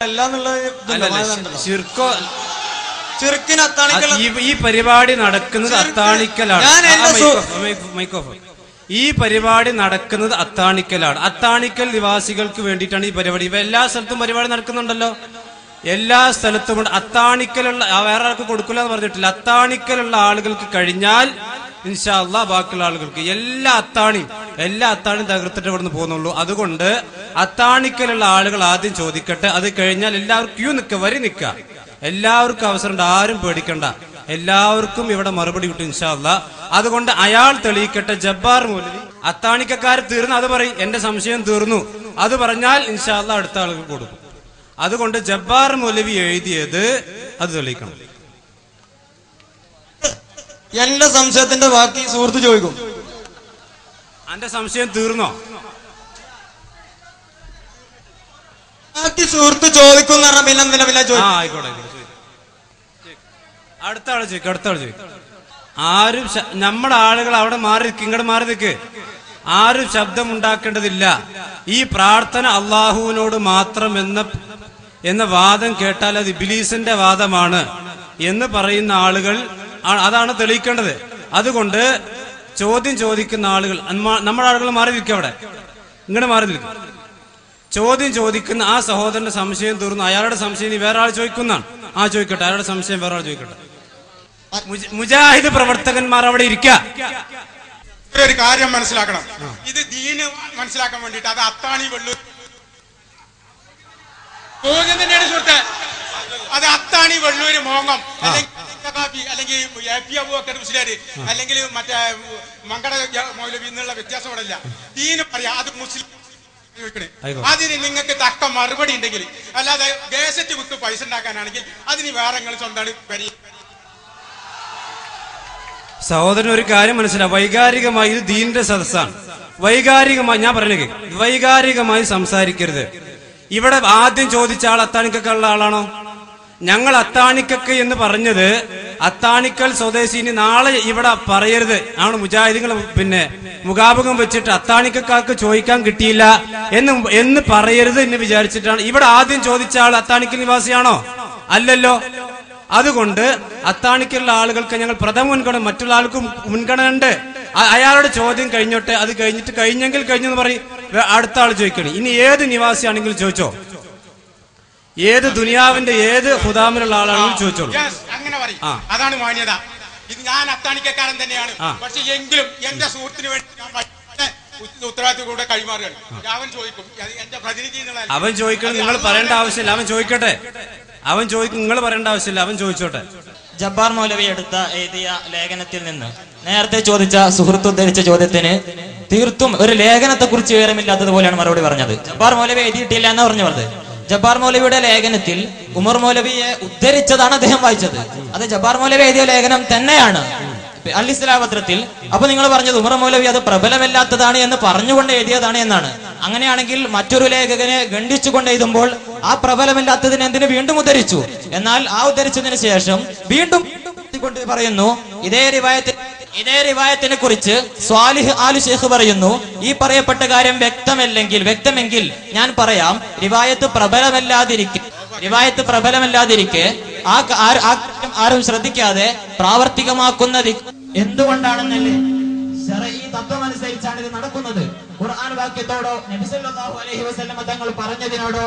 ഈ പരിപാടി നടക്കുന്നത് അത്താണിക്കലാണ്. ഈ പരിപാടി നടക്കുന്നത് അത്താണിക്കലാണ്. അത്താണിക്കൽ നിവാസികൾക്ക് വേണ്ടിയിട്ടാണ് ഈ പരിപാടി. എല്ലാ സ്ഥലത്തും പരിപാടി നടക്കുന്നുണ്ടല്ലോ, എല്ലാ സ്ഥലത്തും. അത്താണിക്കലുള്ള വേറെ ആൾക്ക് കൊടുക്കില്ല എന്ന് പറഞ്ഞിട്ടില്ല. അത്താണിക്കലുള്ള ആളുകൾക്ക് കഴിഞ്ഞാൽ ഇൻഷാ അല്ലാഹ് ബാക്കിയുള്ള ആളുകൾക്ക് എല്ലാ അത്താണിയും തകർത്തിട്ട് ഇവിടുന്ന് പോകുന്നുള്ളൂ. അതുകൊണ്ട് അത്താണിക്കലുള്ള ആളുകൾ ആദ്യം ചോദിക്കട്ടെ. അത് കഴിഞ്ഞാൽ എല്ലാവർക്കും വരി നിൽക്കുക. എല്ലാവർക്കും അവസരമുണ്ട്, ആരും പേടിക്കണ്ട. എല്ലാവർക്കും ഇവിടെ മറുപടി കിട്ടും ഇൻഷാ അല്ലാഹ്. അതുകൊണ്ട് അയാൾ തെളിയിക്കട്ടെ. ജബ്ബാർ മൗലവി അത്താണിക്കക്കാർ തീർന്നു അത് പറയും, എന്റെ സംശയം തീർന്നു അത് പറഞ്ഞാൽ ഇൻഷാ അല്ലാഹ് അടുത്ത ആളുകൾ കൊടുക്കും. അതുകൊണ്ട് ജബ്ബാർ മൗലവി എഴുതിയത് അത് തെളിയിക്കണം. എന്റെ സംശയത്തിന്റെ ബാക്കി സുഹൃത്ത് ചോദിക്കും. എന്റെ സംശയം തീർന്നോ? ബാക്കി സുഹൃത്ത് ചോദിക്കും എന്ന് പറഞ്ഞാൽ പിന്നെ ആയിക്കോട്ടെ. അടുത്ത ആള് ചോദിക്കും. ആരും നമ്മുടെ ആളുകൾ അവിടെ ഇങ്ങോട്ട് മാറി നിൽക്ക്. ആരും ശബ്ദം ഉണ്ടാക്കേണ്ടതില്ല. ഈ പ്രാർത്ഥന അള്ളാഹുവിനോട് മാത്രം എന്ന വാദം കേട്ടാൽ അത് ഇബ്ലീസിന്റെ വാദമാണ് എന്ന് പറയുന്ന ആളുകൾ അതാണ് തെളിയിക്കേണ്ടത്. അതുകൊണ്ട് ചോദ്യം ചോദിക്കുന്ന ആളുകൾ, നമ്മുടെ ആളുകൾ മാറി നിൽക്കുക, അവിടെ ഇങ്ങോട്ട് മാറി നിൽക്കും. ചോദ്യം ചോദിക്കുന്ന ആ സഹോദരന്റെ സംശയം തീർന്നു. അയാളുടെ സംശയം ഇനി വേറെ ആൾ ചോദിക്കുന്നതാണ്. ചോദിക്കട്ടെ, അയാളുടെ സംശയം വേറെ ആൾ ചോദിക്കട്ടെ. മുജാഹിദ് പ്രവർത്തകന്മാർ അവിടെ ഇരിക്കുക. ഒരു കാര്യം മനസ്സിലാക്കണം, ഇത് ദീന് മനസ്സിലാക്കാൻ വേണ്ടിട്ട് അത് അത്താണി വെള്ളൂർ ചോദ്യം തന്നെയാണ് സുഹൃത്തെ. അത് അത്താണി വെള്ളൂര് മോങ്ങം അല്ലെങ്കിൽ എ.പി. അബൂബക്കർ മുസ്ലിയാര് അല്ലെങ്കിൽ മറ്റേ മങ്കട മൗലവി എന്നുള്ള വ്യത്യാസം ഇവിടെ ഇല്ല. ദീന് പറയാ അത് മുസ്ലിം. അതിന് നിങ്ങൾക്ക് തക്ക മറുപടി ഉണ്ടെങ്കിൽ, അല്ലാതെ ദേശത്ത് വിട്ട് പൈസ ഉണ്ടാക്കാനാണെങ്കിൽ അതിന് വേറെ നിങ്ങൾ സ്വന്തമാണ്. സഹോദരൻ ഒരു കാര്യം മനസ്സിലാവും, വൈകാരികമായി ഇത് ദീനിന്റെ സദസ്സാണ്. വൈകാരികമായി ഞാൻ പറഞ്ഞു, വൈകാരികമായി സംസാരിക്കരുത്. ഇവിടെ ആദ്യം ചോദിച്ച ആൾ അത്താണിക്കുള്ള ആളാണോ? ഞങ്ങൾ അത്താണിക്കക്ക് എന്ന് പറഞ്ഞത് അത്താണിക്കൽ സ്വദേശി ഇനി നാളെ ഇവിടെ പറയരുത്. ആണ് മുജാഹിദുകൾ മുഖാമുഖം വെച്ചിട്ട് അത്താണിക്കക്കാർക്ക് ചോദിക്കാൻ കിട്ടിയില്ല എന്ന് പറയരുത് എന്ന് വിചാരിച്ചിട്ടാണ്. ഇവിടെ ആദ്യം ചോദിച്ച ആൾ അത്താണിക്കൽ നിവാസിയാണോ? അല്ലല്ലോ. അതുകൊണ്ട് അത്താണിക്കുള്ള ആളുകൾക്ക് ഞങ്ങൾ പ്രഥമ മുൻഗണന, മറ്റുള്ള ആൾക്കും മുൻഗണന ഉണ്ട്. അയാളുടെ ചോദ്യം കഴിഞ്ഞോട്ടെ, അത് കഴിഞ്ഞെങ്കിൽ കഴിഞ്ഞെന്ന് പറയും, അടുത്ത ആൾ ചോദിക്കണം. ഇനി ഏത് നിവാസിയാണെങ്കിലും ചോദിച്ചോ, ഏത് ദുനിയാവിന്റെ ഏത് ഹുദാമിലുള്ള ആളാണെങ്കിലും ചോദിച്ചോളൂ. അങ്ങനെ പറയും, അതാണ് മാന്യത. ഇത് ഞാൻ അത്താണിക്കാരൻ തന്നെയാണ്, പക്ഷെ എങ്കിലും എന്റെ സുഹൃത്തിന് വേണ്ടി ഉത്തരവാദിത്വം കൂടെ കൈമാറുകയാണ്. അവൻ ചോദിക്കും, എന്റെ പ്രതിനിധി എന്നുള്ള അവൻ ചോദിക്കണം. നിങ്ങൾ പറയേണ്ട ആവശ്യമില്ല, അവൻ ചോദിക്കട്ടെ. അവൻ ചോദിക്കും, നിങ്ങൾ പറയേണ്ട ആവശ്യമില്ല, അവൻ ചോദിച്ചോട്ടെ. ജബ്ബാർ മൗലവി എഴുതിയ ലേഖനത്തിൽ നിന്ന് നേരത്തെ ചോദിച്ച സുഹൃത്ത് ഉദ്ധരിച്ച ചോദ്യത്തിന് തീർത്തും ഒരു ലേഖനത്തെ കുറിച്ച് വിവരമില്ലാത്തതുപോലെയാണ് മറുപടി പറഞ്ഞത്. ജബ്ബാർ മൗലവി എഴുതിയിട്ടില്ല എന്ന് പറഞ്ഞത്. ജബ്ബാർ മൗലവിയുടെ ലേഖനത്തിൽ ഉമർ മൗലവിയെ ഉദ്ധരിച്ചതാണ് അദ്ദേഹം വായിച്ചത്. അത് ജബ്ബാർ മൗലവി എഴുതിയ ലേഖനം തന്നെയാണ് അൽ ഇസ്ലാം പത്രത്തിൽ. അപ്പൊ നിങ്ങൾ പറഞ്ഞത് ഉമർ മൗലവി അത് പ്രബലമില്ലാത്തതാണ് എന്ന് പറഞ്ഞുകൊണ്ട് എഴുതിയതാണ് എന്നാണ്. അങ്ങനെയാണെങ്കിൽ മറ്റൊരു ലേഖകനെ ഖണ്ഡിച്ചുകൊണ്ട് എഴുതുമ്പോൾ ആ പ്രബലമില്ലാത്തതിനെ എന്തിനു വീണ്ടും ഉദ്ധരിച്ചു? എന്നാൽ ആ ഉദ്ധരിച്ചതിന് ശേഷം വീണ്ടും പറയുന്നു ഇതേ റിവായത്തിനെ കുറിച്ച് സ്വാലിഹ് ആലു ഷെയ്ഖ് പറയുന്നു, ഈ പറയപ്പെട്ട കാര്യം വ്യക്തമെങ്കിൽ ഞാൻ പറയാം, റിവായത്ത് പ്രബലമല്ലാതിരിക്കെ ആരും ശ്രദ്ധിക്കാതെ പ്രാവർത്തികമാക്കുന്നത് എന്തുകൊണ്ടാണെന്നല്ലേ? ശർഈ തത്വമനുസരിച്ചാണ് ഇത് നടക്കുന്നത്. ഖുർആൻ വാക്യത്തോടോ നബി സല്ലല്ലാഹു അലൈഹി വസല്ലം തങ്ങൾ പറഞ്ഞതിനോടോ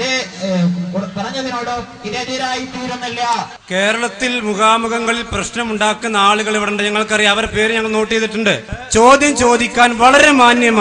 ഇതെതിരായി തീരുന്നില്ല. കേരളത്തിൽ മുഖാമുഖങ്ങളിൽ പ്രശ്നമുണ്ടാക്കുന്ന ആളുകൾ ഇവിടെ ഉണ്ട്, ഞങ്ങൾക്കറിയാം. അവരുടെ പേര് ഞങ്ങൾ നോട്ട് ചെയ്തിട്ടുണ്ട്. ചോദ്യം ചോദിക്കാൻ വളരെ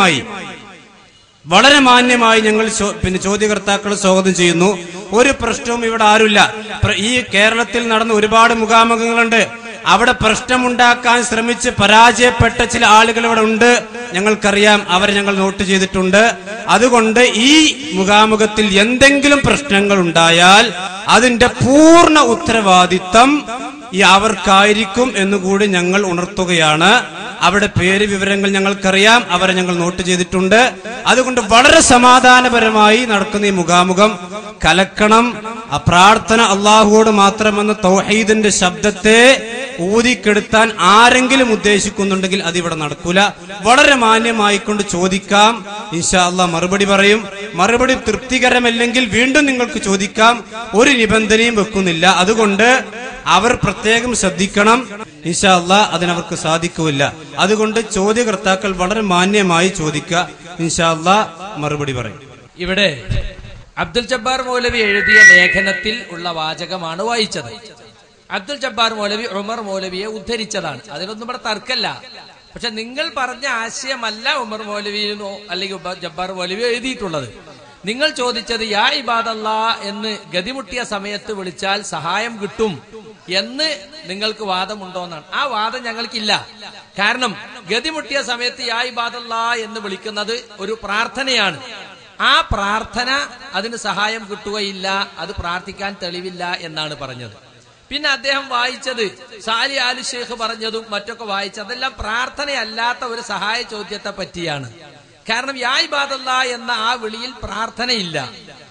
മാന്യമായി ഞങ്ങൾ ചോദ്യകർത്താക്കൾ സ്വാഗതം ചെയ്യുന്നു. ഒരു പ്രശ്നവും ഇവിടെ ആരുമില്ല. ഈ കേരളത്തിൽ നടന്ന ഒരുപാട് മുഖാമുഖങ്ങളുണ്ട്. അവിടെ പ്രശ്നമുണ്ടാക്കാൻ ശ്രമിച്ച് പരാജയപ്പെട്ട ചില ആളുകൾ ഇവിടെ ഉണ്ട്, ഞങ്ങൾക്കറിയാം. അവരെ ഞങ്ങൾ നോട്ട് ചെയ്തിട്ടുണ്ട്. അതുകൊണ്ട് ഈ മുഖാമുഖത്തിൽ എന്തെങ്കിലും പ്രശ്നങ്ങൾ ഉണ്ടായാൽ അതിന്റെ പൂർണ്ണ ഉത്തരവാദിത്തം അവർക്കായിരിക്കും എന്നുകൂടി ഞങ്ങൾ ഉണർത്തുകയാണ്. അവരുടെ പേര് വിവരങ്ങൾ ഞങ്ങൾക്കറിയാം, അവരെ ഞങ്ങൾ നോട്ട് ചെയ്തിട്ടുണ്ട്. അതുകൊണ്ട് വളരെ സമാധാനപരമായി നടക്കുന്ന ഈ മുഖാമുഖം കലക്കണം. ആ പ്രാർത്ഥന അള്ളാഹുവോട് മാത്രമെന്ന തൗഹീദിന്റെ ശബ്ദത്തെ ഊതിക്കെടുത്താൻ ആരെങ്കിലും ഉദ്ദേശിക്കുന്നുണ്ടെങ്കിൽ അതിവിടെ നടക്കൂല. വളരെ മാന്യമായിക്കൊണ്ട് ചോദിക്കാം, ഇൻഷാ അല്ലാഹ് മറുപടി പറയും. മറുപടി തൃപ്തികരമല്ലെങ്കിൽ വീണ്ടും നിങ്ങൾക്ക് ചോദിക്കാം, ഒരു നിബന്ധനയും വെക്കുന്നില്ല. അതുകൊണ്ട് അവർ പ്രത്യേകം ശ്രദ്ധിക്കണം. ഇൻഷാ അല്ലാഹ് അതിനവർക്ക് സാധിക്കില്ല. അതുകൊണ്ട് ചോദ്യകർത്താക്കൾ വളരെ മാന്യമായി ചോദിക്കുക. ഇൻഷാ അല്ലാഹ് മറുപടി പറയും. ഇവിടെ അബ്ദുൽ ജബ്ബാർ മൗലവി എഴുതിയ ലേഖനത്തിൽ ഉള്ള വാചകമാണ് വായിച്ചത്. അബ്ദുൽ ജബ്ബാർ മൗലവി ഉമർ മൗലവിയെ ഉദ്ധരിച്ചതാണ്. അതിലൊന്നും ഇവിടെ തർക്കല്ല. പക്ഷെ നിങ്ങൾ പറഞ്ഞ ആശയമല്ല ഉമർ മൗലവിയിലോ അല്ലെങ്കിൽ ജബ്ബാർ മൗലവിയോ എഴുതിയിട്ടുള്ളത്. നിങ്ങൾ ചോദിച്ചത് യാ ഇബാദല്ലാ എന്ന് ഗതിമുട്ടിയ സമയത്ത് വിളിച്ചാൽ സഹായം കിട്ടും എന്ന് നിങ്ങൾക്ക് വാദമുണ്ടോന്നാണ്. ആ വാദം ഞങ്ങൾക്കില്ല. കാരണം ഗതിമുട്ടിയ സമയത്ത് യാ ഇബാദല്ലാ എന്ന് വിളിക്കുന്നത് ഒരു പ്രാർത്ഥനയാണ്. ആ പ്രാർത്ഥന അതിന് സഹായം കിട്ടുകയില്ല, അത് പ്രാർത്ഥിക്കാൻ തെളിവില്ല എന്നാണ് പറഞ്ഞത്. പിന്നെ അദ്ദേഹം വായിച്ചത് സാലി ആലു ഷേഖ് പറഞ്ഞതും മറ്റൊക്കെ വായിച്ചത് അതെല്ലാം പ്രാർത്ഥനയല്ലാത്ത ഒരു സഹായ ചോദ്യത്തെ പറ്റിയാണ്. കാരണം യാ ഇബാദല്ലാ എന്ന ആ വിളിയിൽ പ്രാർത്ഥനയില്ല.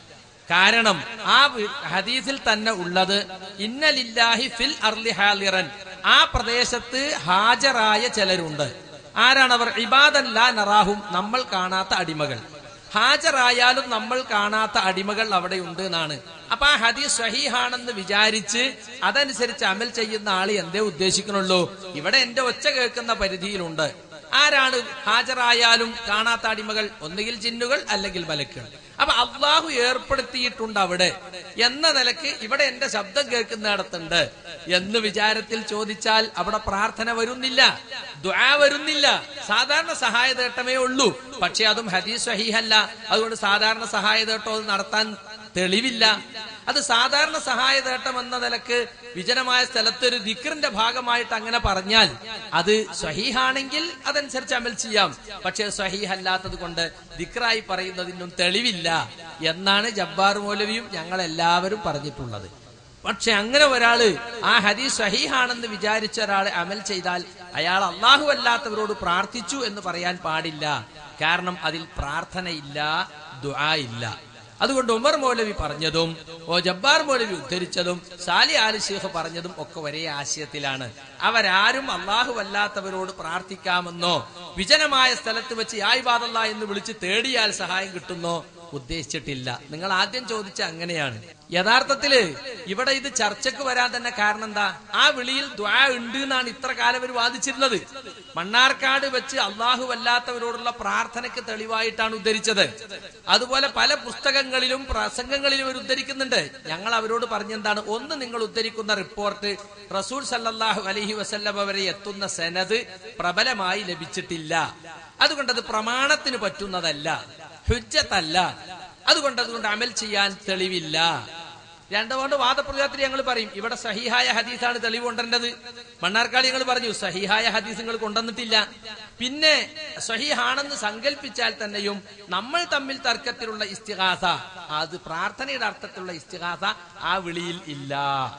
കാരണം ആ ഹദീസിൽ തന്നെ ഉള്ളത് ഇന്നലില്ലാഹി ഫിൽ അർളി ഹാലിറൻ, ആ പ്രദേശത്ത് ഹാജരായ ചിലരുണ്ട്. ആരാണവർ? ഇബാദൻ ലാ നറാഹും, നമ്മൾ കാണാത്ത അടിമകൾ. ഹാജരായാലും നമ്മൾ കാണാത്ത അടിമകൾ അവിടെ ഉണ്ട് എന്നാണ്. അപ്പൊ ആ ഹദീസ് സ്വഹീഹാണെന്ന് വിചാരിച്ച് അതനുസരിച്ച് അമൽ ചെയ്യുന്ന ആള് എന്തേ ഉദ്ദേശിക്കണുള്ളൂ? ഇവിടെ എന്റെ ഒച്ച കേൾക്കുന്ന പരിധിയിലുണ്ട്. ആരാണ് ഹാജരായാലും കാണാത്ത അടിമകൾ? ഒന്നുകിൽ ജിന്നുകൾ അല്ലെങ്കിൽ മലക്കുകൾ. അപ്പൊ അള്ളാഹു ഏർപ്പെടുത്തിയിട്ടുണ്ട് അവിടെ എന്ന നിലക്ക് ഇവിടെ എന്റെ ശബ്ദം കേൾക്കുന്നിടത്തുണ്ട് എന്ന് വിചാരത്തിൽ ചോദിച്ചാൽ അവിടെ പ്രാർത്ഥന വരുന്നില്ല, ദുആ വരുന്നില്ല. സാധാരണ സഹായ തേട്ടമേ ഉള്ളൂ. പക്ഷെ അതും ഹദീസ് സ്വഹീഹല്ല. അതുകൊണ്ട് സാധാരണ സഹായ തേട്ടം നടത്താൻ തെളിവില്ല. അത് സാധാരണ സഹായ തേട്ടം എന്ന നിലക്ക് വിജനമായ സ്ഥലത്ത് ഒരു ദിക്റിന്റെ ഭാഗമായിട്ട് അങ്ങനെ പറഞ്ഞാൽ അത് സ്വഹീഹാണെങ്കിൽ അതനുസരിച്ച് അമൽ ചെയ്യാം. പക്ഷെ സ്വഹീഹല്ലാത്തത് കൊണ്ട് ദിക്റായി പറയുന്നതിനും തെളിവില്ല എന്നാണ് ജബ്ബാർ മൗലവിയും ഞങ്ങളെല്ലാവരും പറഞ്ഞിട്ടുള്ളത്. പക്ഷെ അങ്ങനെ ഒരാള് ആ ഹദീസ് സ്വഹീഹാണെന്ന് വിചാരിച്ച ഒരാള് അമൽ ചെയ്താൽ അയാൾ അള്ളാഹു അല്ലാത്തവരോട് പ്രാർത്ഥിച്ചു എന്ന് പറയാൻ പാടില്ല. കാരണം അതിൽ പ്രാർത്ഥനയില്ല, ദുആ ഇല്ല. അതുകൊണ്ട് ഉമർ മൗലവി പറഞ്ഞതും ജബ്ബാർ മൗലവി ഉദ്ധരിച്ചതും സാലി ആലി ഷേഖ് പറഞ്ഞതും ഒക്കെ ഒരേ ആശയത്തിലാണ്. അവരാരും അള്ളാഹു അല്ലാത്തവരോട് പ്രാർത്ഥിക്കാമെന്നോ വിജനമായ സ്ഥലത്ത് വെച്ച് യാ ഇബാദല്ലാ എന്ന് വിളിച്ച് തേടിയാൽ സഹായം കിട്ടുന്നോ ഉദ്ദേശിച്ചിട്ടില്ല. നിങ്ങൾ ആദ്യം ചോദിച്ച അങ്ങനെയാണ്. യഥാർത്ഥത്തില് ഇവിടെ ഇത് ചർച്ചക്ക് വരാൻ തന്നെ കാരണം എന്താ? ആ വിളിയിൽ ദുആ ഉണ്ട് എന്നാണ് ഇത്ര കാലം ഇവർ വാദിച്ചിരുന്നത്. മണ്ണാർക്കാട് വെച്ച് അള്ളാഹു അല്ലാത്തവരോടുള്ള പ്രാർത്ഥനയ്ക്ക് തെളിവായിട്ടാണ് ഉദ്ധരിച്ചത്. അതുപോലെ പല പുസ്തകങ്ങളിലും പ്രസംഗങ്ങളിലും ഇവർ ഉദ്ധരിക്കുന്നുണ്ട്. ഞങ്ങൾ അവരോട് പറഞ്ഞെന്താണ്? ഒന്ന്, നിങ്ങൾ ഉദ്ധരിക്കുന്ന റിപ്പോർട്ട് റസൂൽ സല്ലല്ലാഹു അലൈഹി വസല്ലം വരെ എത്തുന്ന സനദ് പ്രബലമായി ലഭിച്ചിട്ടില്ല. അതുകൊണ്ട് അത് പ്രമാണത്തിന് പറ്റുന്നതല്ല, ഹുജ്ജത്തല്ല. അതുകൊണ്ട് അമൽ ചെയ്യാൻ തെളിവില്ല. രണ്ടുകൊണ്ട് വാദപ്രതിവാദത്തിൽ ഞങ്ങൾ പറയും ഇവിടെ സഹീഹായ ഹദീസാണ് തെളിവ് കൊണ്ടുവരേണ്ടത്. മണ്ണാർക്കാട് ഞങ്ങൾ പറഞ്ഞു സഹീഹായ ഹദീസ് നിങ്ങൾ കൊണ്ടുവന്നിട്ടില്ല. പിന്നെ സഹീഹാണെന്ന് സങ്കല്പിച്ചാൽ തന്നെയും നമ്മൾ തമ്മിൽ തർക്കത്തിലുള്ള ഇസ്തിഗാസ, അത് പ്രാർത്ഥനയുടെ അർത്ഥത്തിലുള്ള ഇസ്തിഗാസ ആ വിളിയിൽ ഇല്ല.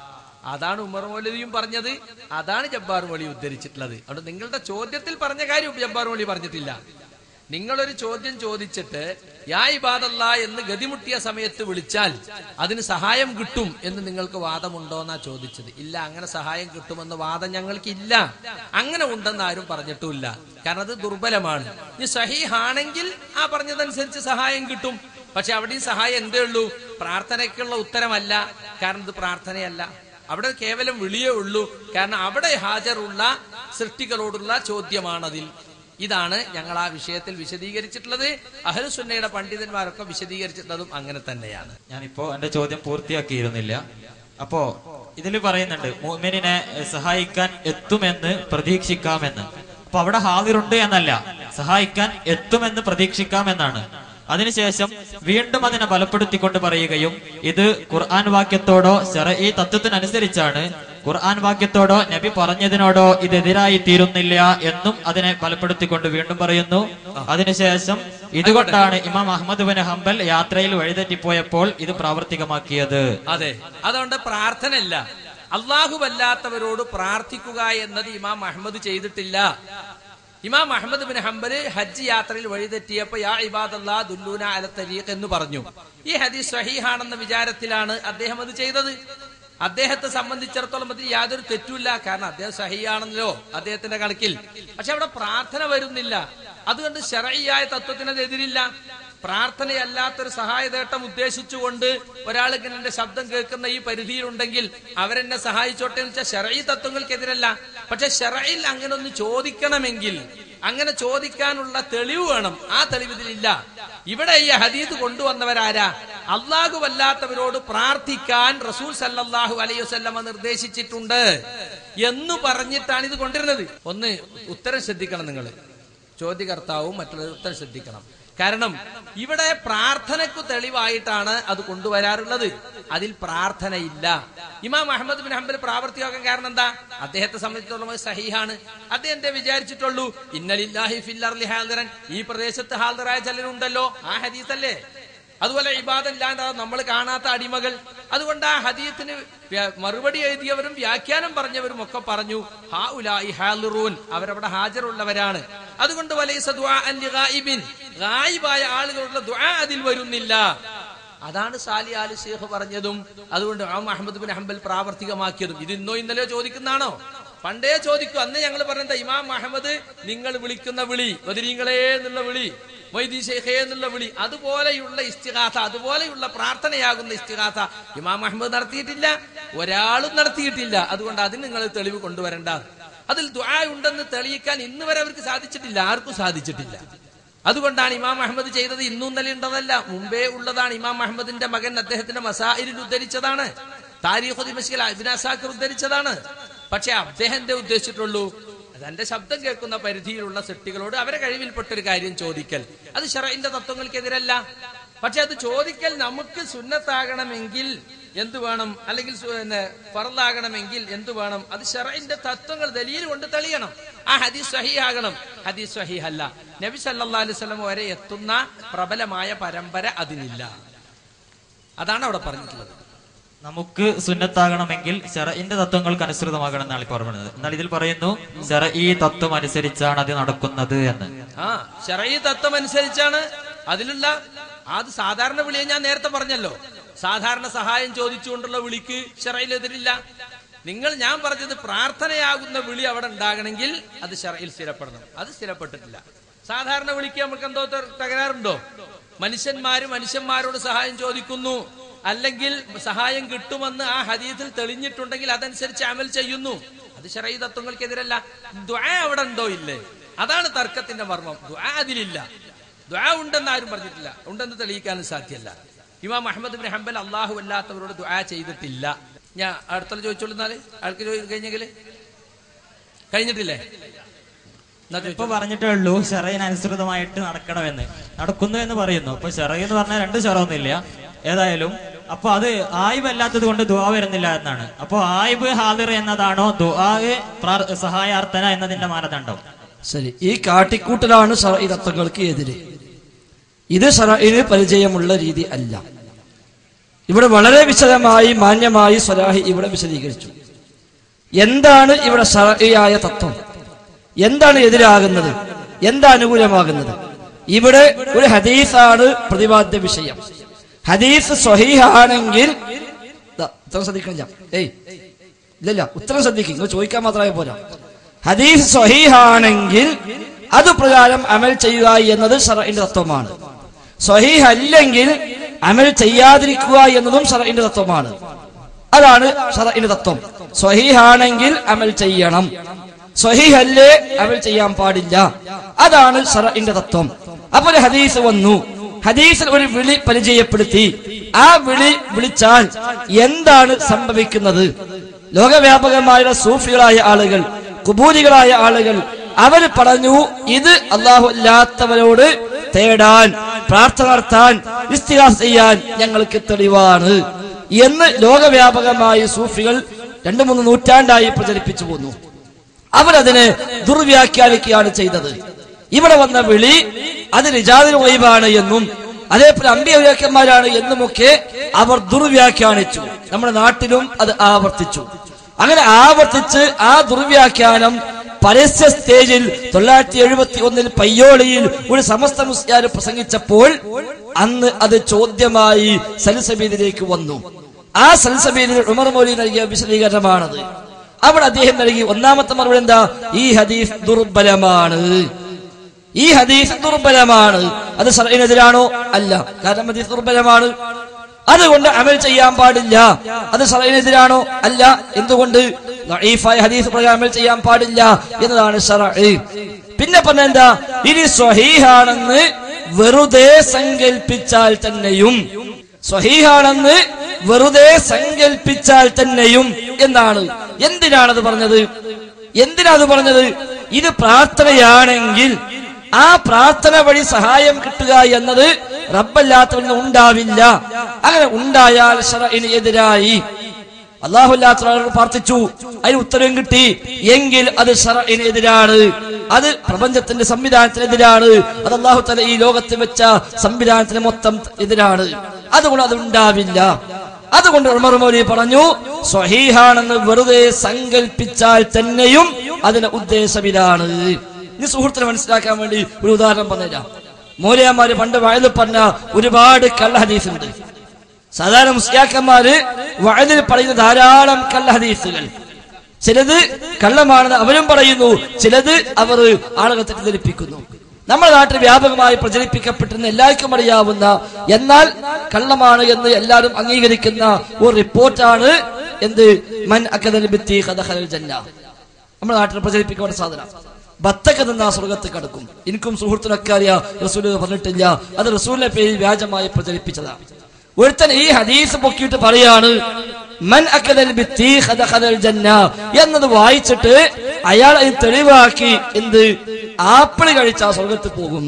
അതാണ് ഉമർ മൗലവിയും പറഞ്ഞത്, അതാണ് ജബ്ബാർ മൗലവി ഉദ്ധരിച്ചിട്ടുള്ളത്. അതുകൊണ്ട് നിങ്ങളുടെ ചോദ്യത്തിൽ പറഞ്ഞ കാര്യം ജബ്ബാർ മൗലവി പറഞ്ഞിട്ടില്ല. നിങ്ങളൊരു ചോദ്യം ചോദിച്ചിട്ട് യാ ഇബാദല്ലാ എന്ന് ഗതിമുട്ടിയ സമയത്ത് വിളിച്ചാൽ അതിന് സഹായം കിട്ടും എന്ന് നിങ്ങൾക്ക് വാദമുണ്ടോന്നാ ചോദിച്ചത്. ഇല്ല, അങ്ങനെ സഹായം കിട്ടുമെന്ന് വാദം ഞങ്ങൾക്കില്ല. അങ്ങനെ ഉണ്ടെന്ന് ആരും പറഞ്ഞിട്ടുമില്ല. കാരണം അത് ദുർബലമാണ്. ഇനി സഹീഹാണെങ്കിൽ ആ പറഞ്ഞതനുസരിച്ച് സഹായം കിട്ടും. പക്ഷെ അവിടെയും സഹായം എന്തേ ഉള്ളൂ? പ്രാർത്ഥനയ്ക്കുള്ള ഉത്തരമല്ല. കാരണം ഇത് പ്രാർത്ഥനയല്ല, അവിടെ കേവലം വിളിയേ ഉള്ളൂ. കാരണം അവിടെ ഹാജറുള്ള സൃഷ്ടികളോടുള്ള ചോദ്യമാണതിൽ. ഇതാണ് ഞങ്ങൾ ആ വിഷയത്തിൽ വിശദീകരിച്ചിട്ടുള്ളത്. അഹ്ലുസുന്നയുടെ പണ്ഡിതന്മാരൊക്കെ വിശദീകരിച്ചിട്ടുള്ളതും അങ്ങനെ തന്നെയാണ്. ഞാനിപ്പോ എന്റെ ചോദ്യം പൂർത്തിയാക്കിയിരുന്നില്ല. അപ്പോ ഇതിൽ പറയുന്നുണ്ട് മുഅ്മിനിനെ സഹായിക്കാൻ എത്തുമെന്ന് പ്രതീക്ഷിക്കാമെന്ന്. അപ്പൊ അവിടെ ഹാദിറുണ്ട് എന്നല്ല, സഹായിക്കാൻ എത്തുമെന്ന് പ്രതീക്ഷിക്കാമെന്നാണ്. അതിനുശേഷം വീണ്ടും അതിനെ ബലപ്പെടുത്തിക്കൊണ്ട് പറയുകയും ഇത് ഖുർആൻ വാക്യത്തോടോ ശർഈ തത്വത്തിനനുസരിച്ചാണ്, ഖുർആൻ വാക്യത്തോടോ നബി പറഞ്ഞതിനോടോ ഇതെതിരായി തീരുന്നില്ല എന്നും അതിനെ ബലപ്പെടുത്തിക്കൊണ്ട് വീണ്ടും പറയുന്നു. അതിനുശേഷം ഇതുകൊണ്ടാണ് ഇമാം അഹ്മദ് ബിൻ ഹംബൽ യാത്രയിൽ വഴിതെറ്റിപ്പോയപ്പോൾ ഇത് പ്രാവർത്തികമാക്കിയത്. അതെ, അതുകൊണ്ട് പ്രാർത്ഥന ഇല്ല. അല്ലാഹുവല്ലാത്തവരോട് പ്രാർത്ഥിക്കുക എന്നത് ഇമാം അഹ്മദ് ചെയ്തിട്ടില്ല. ഇമാം അഹ്മദ് ബിൻ ഹംബൽ ഹജ്ജ് യാത്രയിൽ വഴിതെറ്റിയപ്പോ യാ ഇബാദല്ലാ ദുല്ലൂന അല തരീഖ് എന്ന് പറഞ്ഞു. ഈ ഹദീസ് സ്വഹീഹാണെന്ന വിചാരത്തിലാണ് അദ്ദേഹം അത് ചെയ്തത്. അദ്ദേഹത്തെ സംബന്ധിച്ചിടത്തോളം അതിൽ യാതൊരു തെറ്റുമില്ല. കാരണം അദ്ദേഹം സഹിയാണല്ലോ അദ്ദേഹത്തിന്റെ കണക്കിൽ. പക്ഷെ അവിടെ പ്രാർത്ഥന വരുന്നില്ല. അതുകൊണ്ട് ശർഈയായ തത്വത്തിനെതിരില്ല. പ്രാർത്ഥനയല്ലാത്തൊരു സഹായതേട്ടം ഉദ്ദേശിച്ചുകൊണ്ട് ഒരാൾക്ക് എന്റെ ശബ്ദം കേൾക്കുന്ന ഈ പരിധിയിലുണ്ടെങ്കിൽ അവരെന്നെ സഹായിച്ചോട്ടെ എന്ന് വെച്ചാൽ ശർഈ തത്വങ്ങൾക്കെതിരല്ല. പക്ഷെ ശർഈൽ അങ്ങനെ ഒന്ന് ചോദിക്കണമെങ്കിൽ അങ്ങനെ ചോദിക്കാനുള്ള തെളിവ് വേണം. ആ തെളിവ് ഇതിലില്ല. ഇവിടെ ഈ ഹദീസ് കൊണ്ടുവന്നവരാരാ? അല്ലാഹുവല്ലാത്തവരോട് പ്രാർത്ഥിക്കാൻ റസൂൽ സല്ലല്ലാഹു അലൈഹി വസല്ലമ നിർദ്ദേശിച്ചിട്ടുണ്ട് എന്ന് പറഞ്ഞിട്ടാണ് ഇത് കൊണ്ടുവരുന്നത്. ഒന്ന് ഉത്തരം ശ്രദ്ധിക്കണം. നിങ്ങൾ ചോദ്യകർത്താവും മറ്റുള്ളവർ ഉത്തരം ശ്രദ്ധിക്കണം. കാരണം ഇവിടെ പ്രാർത്ഥനയ്ക്കു തെളിവായിട്ടാണ് അത് കൊണ്ടുവരാറുള്ളത്. അതിൽ പ്രാർത്ഥനയില്ല. ഇമാം അഹ്മദ് ബിൻ ഹംബൽ പ്രാവർത്തികമാക്കാൻ കാരണം എന്താ? അദ്ദേഹത്തെ സംബന്ധിച്ചിടത്തോളം സഹീഹാണ്. അദ്ദേഹം എന്തേ വിചാരിച്ചിട്ടുള്ളൂ? ഇന്നലില്ലാഹി ഫിൽ അർളി ഹാദിറൻ, ഈ പ്രദേശത്ത് ഹാദിറായ ചിലരുണ്ടല്ലോ, ആ ഹദീസല്ലേ. അതുപോലെ ഇബാദല്ലാതെ നമ്മൾ കാണാത്ത അടിമകൾ. അതുകൊണ്ട് ആ ഹദീസിന് മറുപടി എഴുതിയവരും വ്യാഖ്യാനം പറഞ്ഞവരും ഒക്കെ പറഞ്ഞു ഹൗലാഇ ഹാദിറൂൻ, അവരവിടെ ഹാജറുള്ളവരാണ്. അതുകൊണ്ട് വലൈസ ദുആഅൻ ലിഗായിബിൻ, ഗായിബായ ആളുകളുടെ ദുആ അതിൽ വരുന്നില്ല. അതാണ് സാലി ആലി ശൈഖ് പറഞ്ഞതും. അതുകൊണ്ട് അഹ്മദ് ബിൻ ഹംബൽ പ്രാവർത്തികമാക്കിയതും. ഇത് ഇന്നോ ഇന്നലെയോ ചോദിക്കുന്നതാണോ? പണ്ടേ ചോദിക്കും. അന്ന് ഞങ്ങൾ പറഞ്ഞ ഇമാം അഹമ്മദ് നിങ്ങൾ വിളിക്കുന്ന വിളി, ബദരീങ്ങളെ എന്നുള്ള വിളി, മൊയ്തീൻ ശൈഖേ എന്നുള്ള വിളി, അതുപോലെയുള്ള ഇസ്തിഗാസ, അതുപോലെയുള്ള പ്രാർത്ഥനയാകുന്ന ഇസ്തിഗാസ ഇമാം അഹമ്മദ് നടത്തിയിട്ടില്ല, ഒരാളും നടത്തിയിട്ടില്ല. അതുകൊണ്ട് അതിന് നിങ്ങൾ തെളിവ് കൊണ്ടുവരണ്ട. അതിൽ ദുആ ഉണ്ടെന്ന് തെളിയിക്കാൻ ഇന്ന് വരെ അവർക്ക് സാധിച്ചിട്ടില്ല, ആർക്കും സാധിച്ചിട്ടില്ല. അതുകൊണ്ടാണ് ഇമാം അഹമ്മദ് ചെയ്തത് ഇന്നും ഇന്നലെ ഉണ്ടതല്ല, മുമ്പേ ഉള്ളതാണ്. ഇമാം അഹമ്മദിന്റെ മകൻ അദ്ദേഹത്തിന്റെ മസാഇലിൽ ഉദ്ധരിച്ചതാണ്, താരീഖു ദിമശ്കിൽ ഇബ്നു അസാക്കിർ ഉദ്ധരിച്ചതാണ്. പക്ഷെ അദ്ദേഹം ഉദ്ദേശിച്ചിട്ടുള്ളൂ അതെന്റെ ശബ്ദം കേൾക്കുന്ന പരിധിയിലുള്ള സൃഷ്ടികളോട് അവരെ കഴിവിൽപ്പെട്ടൊരു കാര്യം ചോദിക്കൽ. അത് ശർഈന്റെ തത്വങ്ങൾക്കെതിരല്ല. പക്ഷെ അത് ചോദിക്കൽ നമുക്ക് സുന്നത്താകണമെങ്കിൽ എന്തു വേണം? അല്ലെങ്കിൽ ഫർളാകണമെങ്കിൽ എന്തു വേണം? അത് ശർഈന്റെ തത്വങ്ങൾ ദലീൽ കൊണ്ട് തെളിയണം. ആ ഹദീസ് സ്വഹീഹാകണം. ഹദീസ് സ്വഹീഹല്ല. നബി സല്ലല്ലാഹു അലൈഹി വസല്ലം വരെ എത്തുന്ന പ്രബലമായ പരമ്പര അതിനില്ല. അതാണ് അവിടെ പറഞ്ഞിട്ടുള്ളത്. നമുക്ക് സുന്നത്താകണമെങ്കിൽ ശർഈന്റെ തത്വങ്ങൾക്ക് അനുസൃതമാകണം എന്നാണ് ഇപ്പോൾ പറഞ്ഞത്. എന്നാൽ ഇതിൽ പറയുന്നു ശർഈ തത്വം അനുസരിച്ചാണ് അത് നടക്കുന്നത് എന്ന്. ശർഈ തത്വം അനുസരിച്ചാണ് അതിലുള്ള അത് സാധാരണ വിളിയെ ഞാൻ നേരത്തെ പറഞ്ഞല്ലോ. സാധാരണ സഹായം ചോദിച്ചുകൊണ്ടുള്ള വിളിക്ക് ശർഈലെതിരില്ല. ഞാൻ പറഞ്ഞത് പ്രാർത്ഥനയാകുന്ന വിളി അവിടെ ഉണ്ടാകണമെങ്കിൽ അത് ശർഈൽ സ്ഥിരപ്പെടണം. അത് സ്ഥിരപ്പെട്ടിട്ടില്ല. സാധാരണ വിളിക്ക് നമുക്ക് എന്തോ തകരാറുണ്ടോ? മനുഷ്യന്മാരോട് സഹായം ചോദിക്കുന്നു, അല്ലെങ്കിൽ സഹായം കിട്ടുമെന്ന് ആ ഹദീസിൽ തെളിഞ്ഞിട്ടുണ്ടെങ്കിൽ അതനുസരിച്ച് അമൽ ചെയ്യുന്നു. അത് ശർഈ തത്വങ്ങൾക്കെതിരല്ല. ദുആ അവിടെ ഉണ്ടോ ഇല്ലേ? അതാണ് തർക്കത്തിന്റെ മർമ്മം. ദുആ അതിലില്ല. ദുആ ഉണ്ടെന്ന് ആരും പറഞ്ഞിട്ടില്ല, ഉണ്ടെന്ന് തെളിയിക്കാനും സാധ്യമല്ല. ഇമാം അഹ്മദ് ബിൻ ഹംബൽ അല്ലാഹു അല്ലാത്തവരോട് ദുആ ചെയ്തിട്ടില്ല. ഞാൻ അടുത്ത ചോദിച്ചോളുന്നാല് ആൾക്ക് കഴിഞ്ഞെങ്കിൽ കഴിഞ്ഞിട്ടില്ലേ? ഇപ്പൊ പറഞ്ഞിട്ടേ ഉള്ളൂ ശർഈനനുസൃതമായിട്ട് നടക്കണമെന്ന്. നടക്കുന്നു എന്ന് പറയുന്നു. അപ്പൊ ശർഈ എന്ന് പറഞ്ഞാൽ രണ്ട് ശറൊന്നുമില്ല ഏതായാലും. അപ്പൊ അത് ആയിബ് അല്ലാത്തത് കൊണ്ട് ദുആ വരുന്നില്ല എന്നാണ്. അപ്പൊ ആയിബ് ഹാദിർ എന്നതാണോ ദുആ സഹായാർത്ഥന എന്നതിന്റെ മാനദണ്ഡം? ശരി, ഈ കാട്ടിക്കൂട്ടലാണ് ശർഈ തത്വങ്ങൾക്ക് എതിരെ. ഇത് ശർഈന് പരിചയമുള്ള രീതി അല്ല. ഇവിടെ വളരെ വിശദമായി മാന്യമായി സ്വലാഹി ഇവിടെ വിശദീകരിച്ചു. എന്താണ് ഇവിടെ ശർഈയായ തത്വം, എന്താണ് എതിരാകുന്നത്, എന്താ അനുകൂലമാകുന്നത്. ഇവിടെ ഒരു ഹദീസാണ് പ്രതിപാദ്യ വിഷയം. ഹദീസ് സ്വഹീഹാണെങ്കിൽ ഉത്തരം ശ്രദ്ധിക്കണില്ല. ഇല്ലല്ല, ഉത്തരം ശ്രദ്ധിക്കും. നിങ്ങൾ ചോദിക്കാൻ മാത്രമേ പോരാ. ഹദീസ് സ്വഹീഹാണെങ്കിൽ അത് പ്രകാരം അമൽ ചെയ്യുക എന്നത് ശർഈന്റെ തത്വമാണ്. സ്വഹീഹ് അല്ലെങ്കിൽ അമൽ ചെയ്യാതിരിക്കുക എന്നതും ശർഈന്റെ തത്വമാണ്. അതാണ് ശർഈന്റെ തത്വം. സ്വഹീഹാണെങ്കിൽ അമൽ ചെയ്യണം, സ്വഹീഹല്ലേ അമൽ ചെയ്യാൻ പാടില്ല. അതാണ് ശർഈന്റെ തത്വം. അപ്പോൾ ഒരു ഹദീസ് വന്നു, ഹദീസിൽ ഒരു വിളി പരിചയപ്പെടുത്തി. ആ വിളിച്ചാൽ എന്താണ് സംഭവിക്കുന്നത്? ലോകവ്യാപകമായ സൂഫികളായ ആളുകൾ, ഖുബൂരികളായ ആളുകൾ അവർ പറഞ്ഞു ഇത് അല്ലാഹു അല്ലാത്തവരോട് തേടാൻ, പ്രാർത്ഥന നടത്താൻ, ഇസ്തിഗാസ ചെയ്യാൻ ഞങ്ങൾക്ക് തെളിവാണ് എന്ന് ലോകവ്യാപകമായ സൂഫികൾ 2-3 നൂറ്റാണ്ടായി പ്രചരിപ്പിച്ചു പോന്നു. അവരതിനെ ദുർവ്യാഖ്യാനിക്കുകയാണ് ചെയ്തത്. ഇവിടെ വന്ന വിളി അത് റിജാലുൽ ഗൈബാണ് എന്നും അതേപോലെ അമ്പിയാക്കന്മാരാണ് എന്നുമൊക്കെ അവർ ദുർവ്യാഖ്യാനിച്ചു. നമ്മുടെ നാട്ടിലും അത് ആവർത്തിച്ചു. അങ്ങനെ ആവർത്തിച്ച് ആ ദുർവ്യാഖ്യാനം പരസ്യ സ്റ്റേജിൽ 971 പയ്യോളിയിൽ ഒരു സമസ്ത മുസ്ലിയാർ പ്രസംഗിച്ചപ്പോൾ അന്ന് അത് ചോദ്യമായി സൽസബീദിലേക്ക് വന്നു. ആ സൽസബീലിൽ ഉമർ മൗലവി നൽകിയ വിശദീകരണമാണത്. അവിടെ അദ്ദേഹം നൽകി ഒന്നാമത്തെ മറുപടി എന്താ? ഈ ഹദീസ് ദുർബലമാണ്. ഈ ഹദീസ് ദുർബലമാണ്. അത് ശർഇനെതിരാണോ? അല്ല. കാരണം ഹദീസ് ദുർബലമാണ്, അതുകൊണ്ട് അമൽ ചെയ്യാൻ പാടില്ല. അത് ശർഇനെതിരാണോ? അല്ല. എന്തുകൊണ്ട്? ദഈഫായ ഹദീസ് പ്രകാരം അമൽ ചെയ്യാൻ പാടില്ല എന്നതാണ് ശർഇ. പിന്നെ പറഞ്ഞെന്താ? ഇനി സ്വഹീഹാണെന്ന് വെറുതെ സങ്കൽപ്പിച്ചാൽ തന്നെയും, സ്വഹീഹാണെന്ന് വെറുതെ സങ്കൽപ്പിച്ചാൽ തന്നെയും എന്നാണ്. എന്തിനാണത് പറഞ്ഞത്? എന്തിനാത് പറഞ്ഞത്? ഇത് പ്രാർത്ഥനയാണെങ്കിൽ ആ പ്രാർത്ഥന വഴി സഹായം കിട്ടുക എന്നത് റബ്ബല്ലാത്തവന് ഉണ്ടാവില്ല. അങ്ങനെ ഉണ്ടായാൽ ശർഇന് എതിരായി. അല്ലാഹുല്ലാത്തവരോട് പ്രാർത്ഥിച്ചു, അതിന് ഉത്തരവും കിട്ടി എങ്കിൽ അത് ശർഇന് എതിരാണ്. അത് പ്രപഞ്ചത്തിന്റെ സംവിധാനത്തിനെതിരാണ്. അത് അല്ലാഹു തആല ഈ ലോകത്ത് വെച്ച സംവിധാനത്തിന് മൊത്തം എതിരാണ്. അതുകൊണ്ട് അത് ഉണ്ടാവില്ല. അതുകൊണ്ട് ഉമർ മൗലവി പറഞ്ഞു, സ്വഹീഹാണെന്ന് വെറുതെ സങ്കൽപ്പിച്ചാൽ തന്നെയും അതിന്റെ ഉദ്ദേശമിതാണ്. ഇനി സുഹൃത്തിനെ മനസ്സിലാക്കാൻ വേണ്ടി ഒരു ഉദാഹരണം പറഞ്ഞുതരാം. മൗലവിമാര് പണ്ട് വഅദിൽ പറഞ്ഞ ഒരുപാട് കള്ള ഹദീസ് ഉണ്ട്. സാധാരണ മുസ്ലിയാക്കന്മാര് വഅദിൽ പറയുന്ന ധാരാളം കള്ള ഹദീസുകൾ, ചിലത് കള്ളമാണെന്ന് അവരും പറയുന്നു, ചിലത് അവർ ആളുകളെ തെറ്റിദ്ധരിപ്പിക്കുന്നു. നമ്മുടെ നാട്ടിൽ വ്യാപകമായി പ്രചരിപ്പിക്കപ്പെട്ടിരുന്ന എല്ലാവർക്കും അറിയാവുന്ന എന്നാൽ കള്ളമാണ് എന്ന് എല്ലാവരും അംഗീകരിക്കുന്ന ഒരു റിപ്പോർട്ടാണ് എന്ത്? മൻ അകദൽ ബിത്തി ഖദഖൽ ജന്ന. നമ്മുടെ നാട്ടിൽ പ്രചരിപ്പിക്കപ്പെട്ട സാധനം. ബത്തക്ക നിന്നാ സ്വർഗത്ത് കടക്കും. എനിക്കും സുഹൃത്തിനൊക്കെ അറിയാം, റസൂൽ പറഞ്ഞിട്ടില്ല. അത് റസൂലിന്റെ പേരിൽ വ്യാജമായി പ്രചരിപ്പിച്ചതാണ്. ഒരുത്തൻ ഈ ഹദീസ് പൊക്കിയിട്ട് പറയാണ് മൻ അകദൽ ബിത്തി ഖദഖൽ ജന്ന എന്നത് വായിച്ചിട്ട് അയാൾ അതിന് തെളിവാക്കി എന്ത്? ആപ്പിള് കഴിച്ചാൽ സ്വർഗത്ത് പോകും.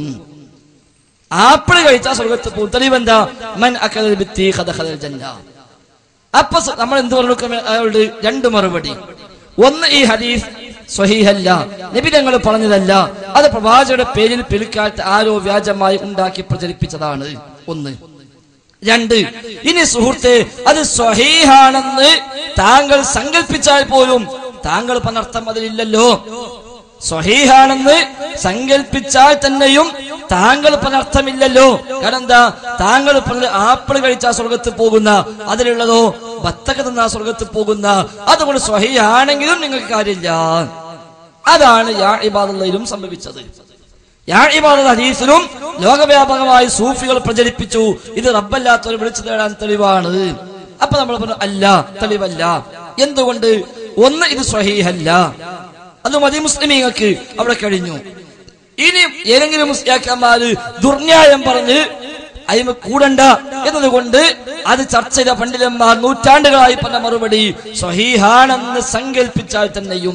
ആപ്പിള് കഴിച്ചാൽ സ്വർഗത്ത് പോകും. തെളിവെന്താ? മൻ അകദൽ ബിത്തി ഖദഖൽ ജന്ന. അപ്പൊ നമ്മൾ എന്ത് പറഞ്ഞു? അയാളുടെ രണ്ട് മറുപടി. ഒന്ന്, ഈ ഹദീസ് സ്വഹീഹല്ല, നബി തങ്ങൾ പറഞ്ഞതല്ല, അത് പ്രവാചകരുടെ പേരിൽ പിൽക്കാലത്ത് ആരോ വ്യാജമായി ഉണ്ടാക്കി പ്രചരിപ്പിച്ചതാണ്. ഒന്ന്. രണ്ട്, ഇനി സുഹൃത്തെ അത് സ്വഹീഹാണെന്ന് താങ്കൾ സങ്കല്പിച്ചാൽ പോലും താങ്കൾ പറഞ്ഞർത്ഥം അതിലില്ലല്ലോ. സ്വഹീഹാണെന്ന് സങ്കല്പിച്ചാൽ തന്നെയും താങ്കൾ പറഞ്ഞർത്ഥമില്ലല്ലോ. കാരണം എന്താ? താങ്കൾ പറഞ്ഞ ആപ്പിൾ കഴിച്ചാൽ സ്വർഗത്ത് പോകുന്ന, അതിലുള്ളതോ ബത്തക്ക തിന്നാ സ്വർഗത്ത് പോകുന്ന. അതുകൊണ്ട് സ്വഹീഹാണെങ്കിലും നിങ്ങൾക്ക് കാര്യമില്ല. അതാണ് യാ ഇബാദുള്ളയിലും സംഭവിച്ചത്. യാ ഇബാദുൽ ഹദീസിലും ലോകവ്യാപകമായി സൂഫികൾ പ്രചരിപ്പിച്ചു, ഇത് റബ്ബല്ലാത്തവരെ വിളിച്ചു തേടാൻ തെളിവാണ്. അപ്പൊ നമ്മൾ പറഞ്ഞു അല്ല, തെളിവല്ല. എന്തുകൊണ്ട്? ഒന്ന്, ഇത് സ്വഹീഹല്ല, അത് മതി മുസ്ലിമീങ്ങൾക്ക് അവിടെ കഴിഞ്ഞു. ഇനി ഏതെങ്കിലും മുസ്ലിയാക്കന്മാര് ദുർന്യായം പറഞ്ഞ് അയിമ കൂടണ്ട എന്നതുകൊണ്ട് അത് ചർച്ച ചെയ്ത പണ്ഡിതന്മാർ നൂറ്റാണ്ടുകളായി പറഞ്ഞ മറുപടി സ്വഹീഹാണെന്ന് സങ്കല്പിച്ചാൽ തന്നെയും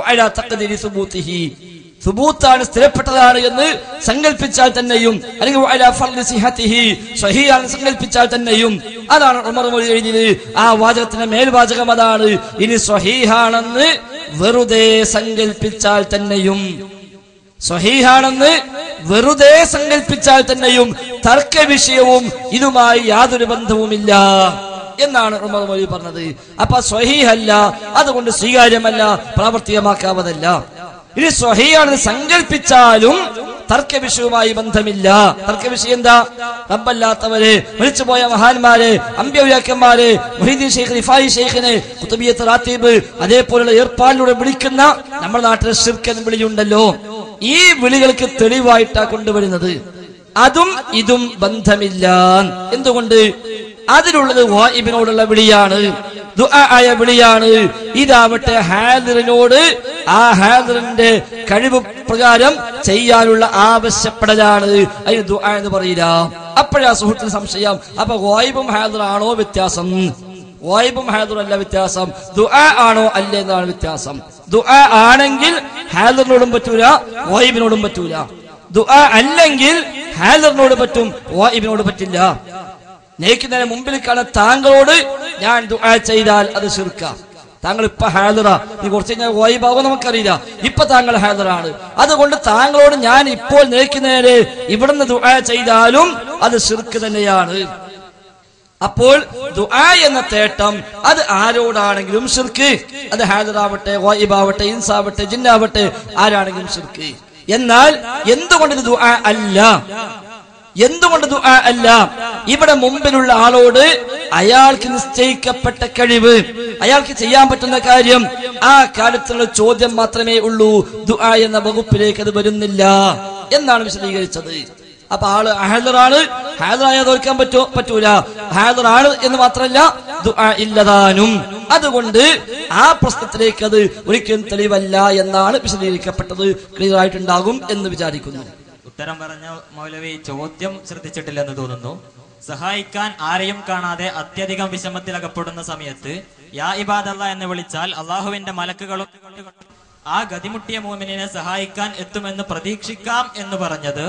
സുബൂത്താണ്, സ്ഥിരപ്പെട്ടതാണ് എന്ന് സങ്കല്പിച്ചാൽ തന്നെയും, അല്ലെങ്കിൽ സ്വഹീഹാണെന്ന് സങ്കല്പിച്ചാൽ തന്നെയും. അതാണ് ഉമർ മൗലവി എഴുതിയത്. ആ വാചകത്തിന്റെ മേൽവാചകം അതാണ്. ഇനി സ്വഹീഹാണെന്ന് വെറുതെ സങ്കല്പിച്ചാൽ തന്നെയും, സ്വഹീഹാണെന്ന് വെറുതെ സങ്കല്പിച്ചാൽ തന്നെയും തർക്ക വിഷയവും ഇതുമായി യാതൊരു ബന്ധവുമില്ല എന്നാണ് ഉമർ മൗലവി പറഞ്ഞത്. അപ്പൊ സ്വഹീഹല്ല, അതുകൊണ്ട് സ്വീകാര്യമല്ല, പ്രാവർത്തികമാക്കാവതല്ല. ഇനി സ്വഹീഹാണെന്ന് സങ്കല്പിച്ചാലും തർക്ക വിഷയവുമായി ബന്ധമില്ല. തർക്ക വിഷയം എന്താ? റബ്ബല്ലാത്തവരെ, മരിച്ചുപോയ മഹാന്മാരെ, അമ്പ്യവ്യാക്കന്മാരെ, മുഹീദ്ദീൻ ശൈഖ്, റിഫായി ശൈഖിനെ, ഖുതുബിയ്യത്ത് റാത്തീബ്, അതേപോലുള്ള ഏർപ്പാടിലൂടെ വിളിക്കുന്ന നമ്മുടെ നാട്ടിലെ ശിർക്ക് എന്ന വിളിയുണ്ടല്ലോ. ഈ വിളികൾക്ക് തെളിവായിട്ടാ കൊണ്ടുവരുന്നത്. അതും ഇതും ബന്ധമില്ല. എന്തുകൊണ്ട്? അതിലുള്ളത് വായിബിനോടുള്ള വിളിയാണ്, ദുആ ആയ വിളിയാണ്. ഇതാവട്ടെ ഹാദിറിനോട് ആ ഹാദിറിന്റെ കഴിവ് പ്രകാരം ചെയ്യാനുള്ള ആവശ്യപ്പെടലാണ്. അതിന് ദുആ എന്ന് പറയില്ല. അപ്പോഴാ സുഹൃത്തിന് സംശയം, അപ്പൊ വായിബും ഹാദിറാണോ വ്യത്യാസം? വായിബും ഹാദിറും അല്ല വ്യത്യാസം, ദുആ ആണോ അല്ല എന്നാണ് വ്യത്യാസം. ദുആ ആണെങ്കിൽ ഹാദിറിനോടും പറ്റൂല, വായിബിനോടും പറ്റൂല. ദുആ അല്ലെങ്കിൽ ഹാദിറിനോട് പറ്റും, വായിബിനോട് പറ്റില്ല. നേക്കുന്നതിന് മുമ്പിൽ കാണാൻ താങ്കളോട് ഞാൻ ദുആ ചെയ്താൽ അത് ശിർക്കാ. താങ്കൾ ഇപ്പൊ ഹാദിറാ, നീ കുറച്ച് കഴിഞ്ഞാൽ വായിബാവോ നമുക്കറിയില്ല. ഇപ്പൊ താങ്കൾ ഹാദിറാണ്, അതുകൊണ്ട് താങ്കളോട് ഞാൻ ഇപ്പോൾ നേക്കുന്നതിന് ഇവിടുന്ന് ദുആ ചെയ്താലും അത് ശിർക്ക് തന്നെയാണ്. അപ്പോൾ ദുആ എന്ന തേട്ടം അത് ആരോടാണെങ്കിലും ശിർക്ക്. അത് ഹാദിറാവട്ടെ, വായിബാവട്ടെ, ഇൻസാവട്ടെ, ജിന്നാവട്ടെ, ആരാണെങ്കിലും ശിർക്ക്. എന്നാൽ എന്തുകൊണ്ട് ഇത് ദുആ അല്ല? എന്തുകൊണ്ട് ദുആ അല്ല? ഇവിടെ മുമ്പിലുള്ള ആളോട് അയാൾക്ക് നിശ്ചയിക്കപ്പെട്ട കഴിവ്, അയാൾക്ക് ചെയ്യാൻ പറ്റുന്ന കാര്യം, ആ കാര്യത്തിലുള്ള ചോദ്യം മാത്രമേ ഉള്ളൂ. ദുആ എന്ന വകുപ്പിലേക്ക് അത് വരുന്നില്ല എന്നാണ് വിശദീകരിച്ചത്. അപ്പൊ ആള് ഹാദിറാണ്, ഹാദിറായ തോൽക്കാൻ പറ്റൂല, ഹാദിറാണ് എന്ന് മാത്രമല്ല ദുആ ഇല്ലതാനും. അതുകൊണ്ട് ആ പ്രശ്നത്തിലേക്ക് അത് ഒരിക്കലും തെളിവല്ല എന്നാണ് വിശദീകരിക്കപ്പെട്ടത്. ക്ലിയർ ആയിട്ടുണ്ടാകും എന്ന് വിചാരിക്കുന്നു. ഉത്തരം പറഞ്ഞ മൗലവി ചോദ്യം ശ്രദ്ധിച്ചിട്ടില്ലെന്ന് തോന്നുന്നു. സഹായിക്കാൻ ആരെയും കാണാതെ അത്യധികം വിഷമത്തിൽ അകപ്പെടുന്ന സമയത്ത് യാ ഇബാദല്ലാ എന്ന് വിളിച്ചാൽ അള്ളാഹുവിന്റെ മലക്കുകളും ആ ഗതിമുട്ടിയ മോമിനെ സഹായിക്കാൻ എത്തുമെന്ന് പ്രതീക്ഷിക്കാം എന്ന് പറഞ്ഞത്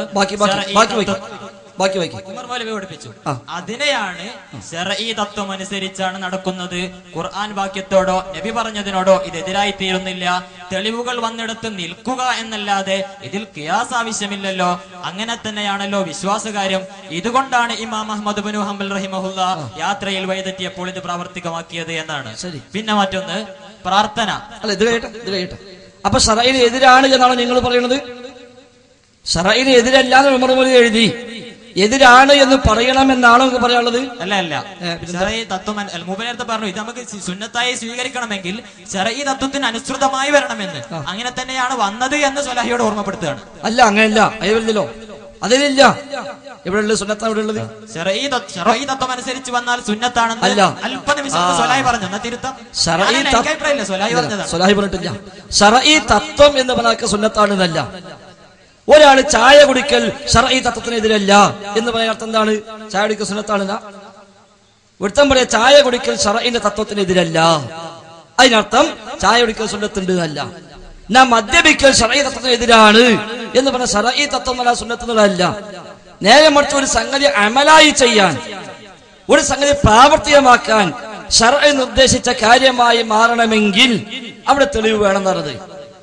ഉമർ മൗലവി പഠിപ്പിച്ചു. അതിനെയാണ് ശർഈ തത്വം അനുസരിച്ചാണ് നടക്കുന്നത്. ഖുർആൻ വാക്യത്തോടോ നബി പറഞ്ഞതിനോടോ ഇതെതിരായി തീരുന്നില്ല. തെളിവുകൾ വന്നിടത്ത് നിൽക്കുക എന്നല്ലാതെ ഇതിൽ ഖിയാസ് ആവശ്യമില്ലല്ലോ. അങ്ങനെ തന്നെയാണല്ലോ വിശ്വാസകാര്യം. ഇതുകൊണ്ടാണ് ഇമാം അഹ്മദ് ബിൻ ഹംബൽ റഹിമഹുല്ല യാത്രയിൽ വഴിതെറ്റിയപ്പോൾ ഇത് പ്രാവർത്തികമാക്കിയത് എന്നാണ്. പിന്നെ മറ്റൊന്ന് പ്രാർത്ഥന. അല്ല, ഇത് കഴിയട്ടെ. അപ്പൊ ശർഈന് എതിരാണ് എന്നാണ് നിങ്ങൾ പറയുന്നത്? ശർഈന് എതിരല്ലാതെ ഉമർ മൗലവി എഴുതി, എതിരാണ് എന്ന് പറയണമെന്നാണോ നിങ്ങൾക്ക് പറയാനുള്ളത്? അല്ല, ശർഈ തത്വം മുബനേരത്തെ പറഞ്ഞു ഇത് നമുക്ക് സുന്നത്തായി സ്വീകരിക്കണമെങ്കിൽ ശർഈ തത്വത്തിന് അനുസൃതമായി വരണമെന്ന്. അങ്ങനെ തന്നെയാണ് വന്നത് എന്ന് സ്വലാഹിയോട് ഓർമ്മപ്പെടുത്തുകയാണ്. അല്ല, അങ്ങനെയല്ല, അയവില്ലല്ലോ, അതിലില്ല. എവിടെ ഉള്ളത് സുന്നത്താ? എവിടെ ഉള്ളത്? ശർഈ തത്വം അനുസരിച്ച് വന്നാൽ സുന്നത്താണെന്ന് അല്ല, അല്പനിമിഷം സ്വലാഹി പറഞ്ഞു. തിരുത്താം. സ്വലാഹി പറഞ്ഞിട്ടില്ല. ശർഈ തത്വം എന്ന് പറഞ്ഞാൽ സുന്നത്താണെന്നല്ല. ഒരാൾ ചായ കുടിക്കൽ ശർഈ തത്വത്തിനെതിരല്ല എന്ന് പറയാൻ അർത്ഥം എന്താണ്? ചായ കുടിക്കൽ സുന്നത്താണെന്ന ഒരുത്തം പറയാ ചായ കുടിക്കൽ ശർഈന്റെ തത്വത്തിനെതിരല്ല, അതിനർത്ഥം ചായ കുടിക്കൽ സുന്നത്തുണ്ട് എന്നല്ല. നാം മദ്യപിക്കൽ ശർഈ തത്വത്തിനെതിരാണ് എന്ന് പറഞ്ഞ ശർഈ തത്വം എന്നല്ല, സുന്നത്തുകളല്ല. നേരെ മറിച്ച് ഒരു സംഗതി അമലായി ചെയ്യാൻ, ഒരു സംഗതി പ്രാവർത്തികമാക്കാൻ ശർഈ നിർദ്ദേശിച്ച കാര്യമായി മാറണമെങ്കിൽ അവിടെ തെളിവ് വേണം എന്നറിയത്.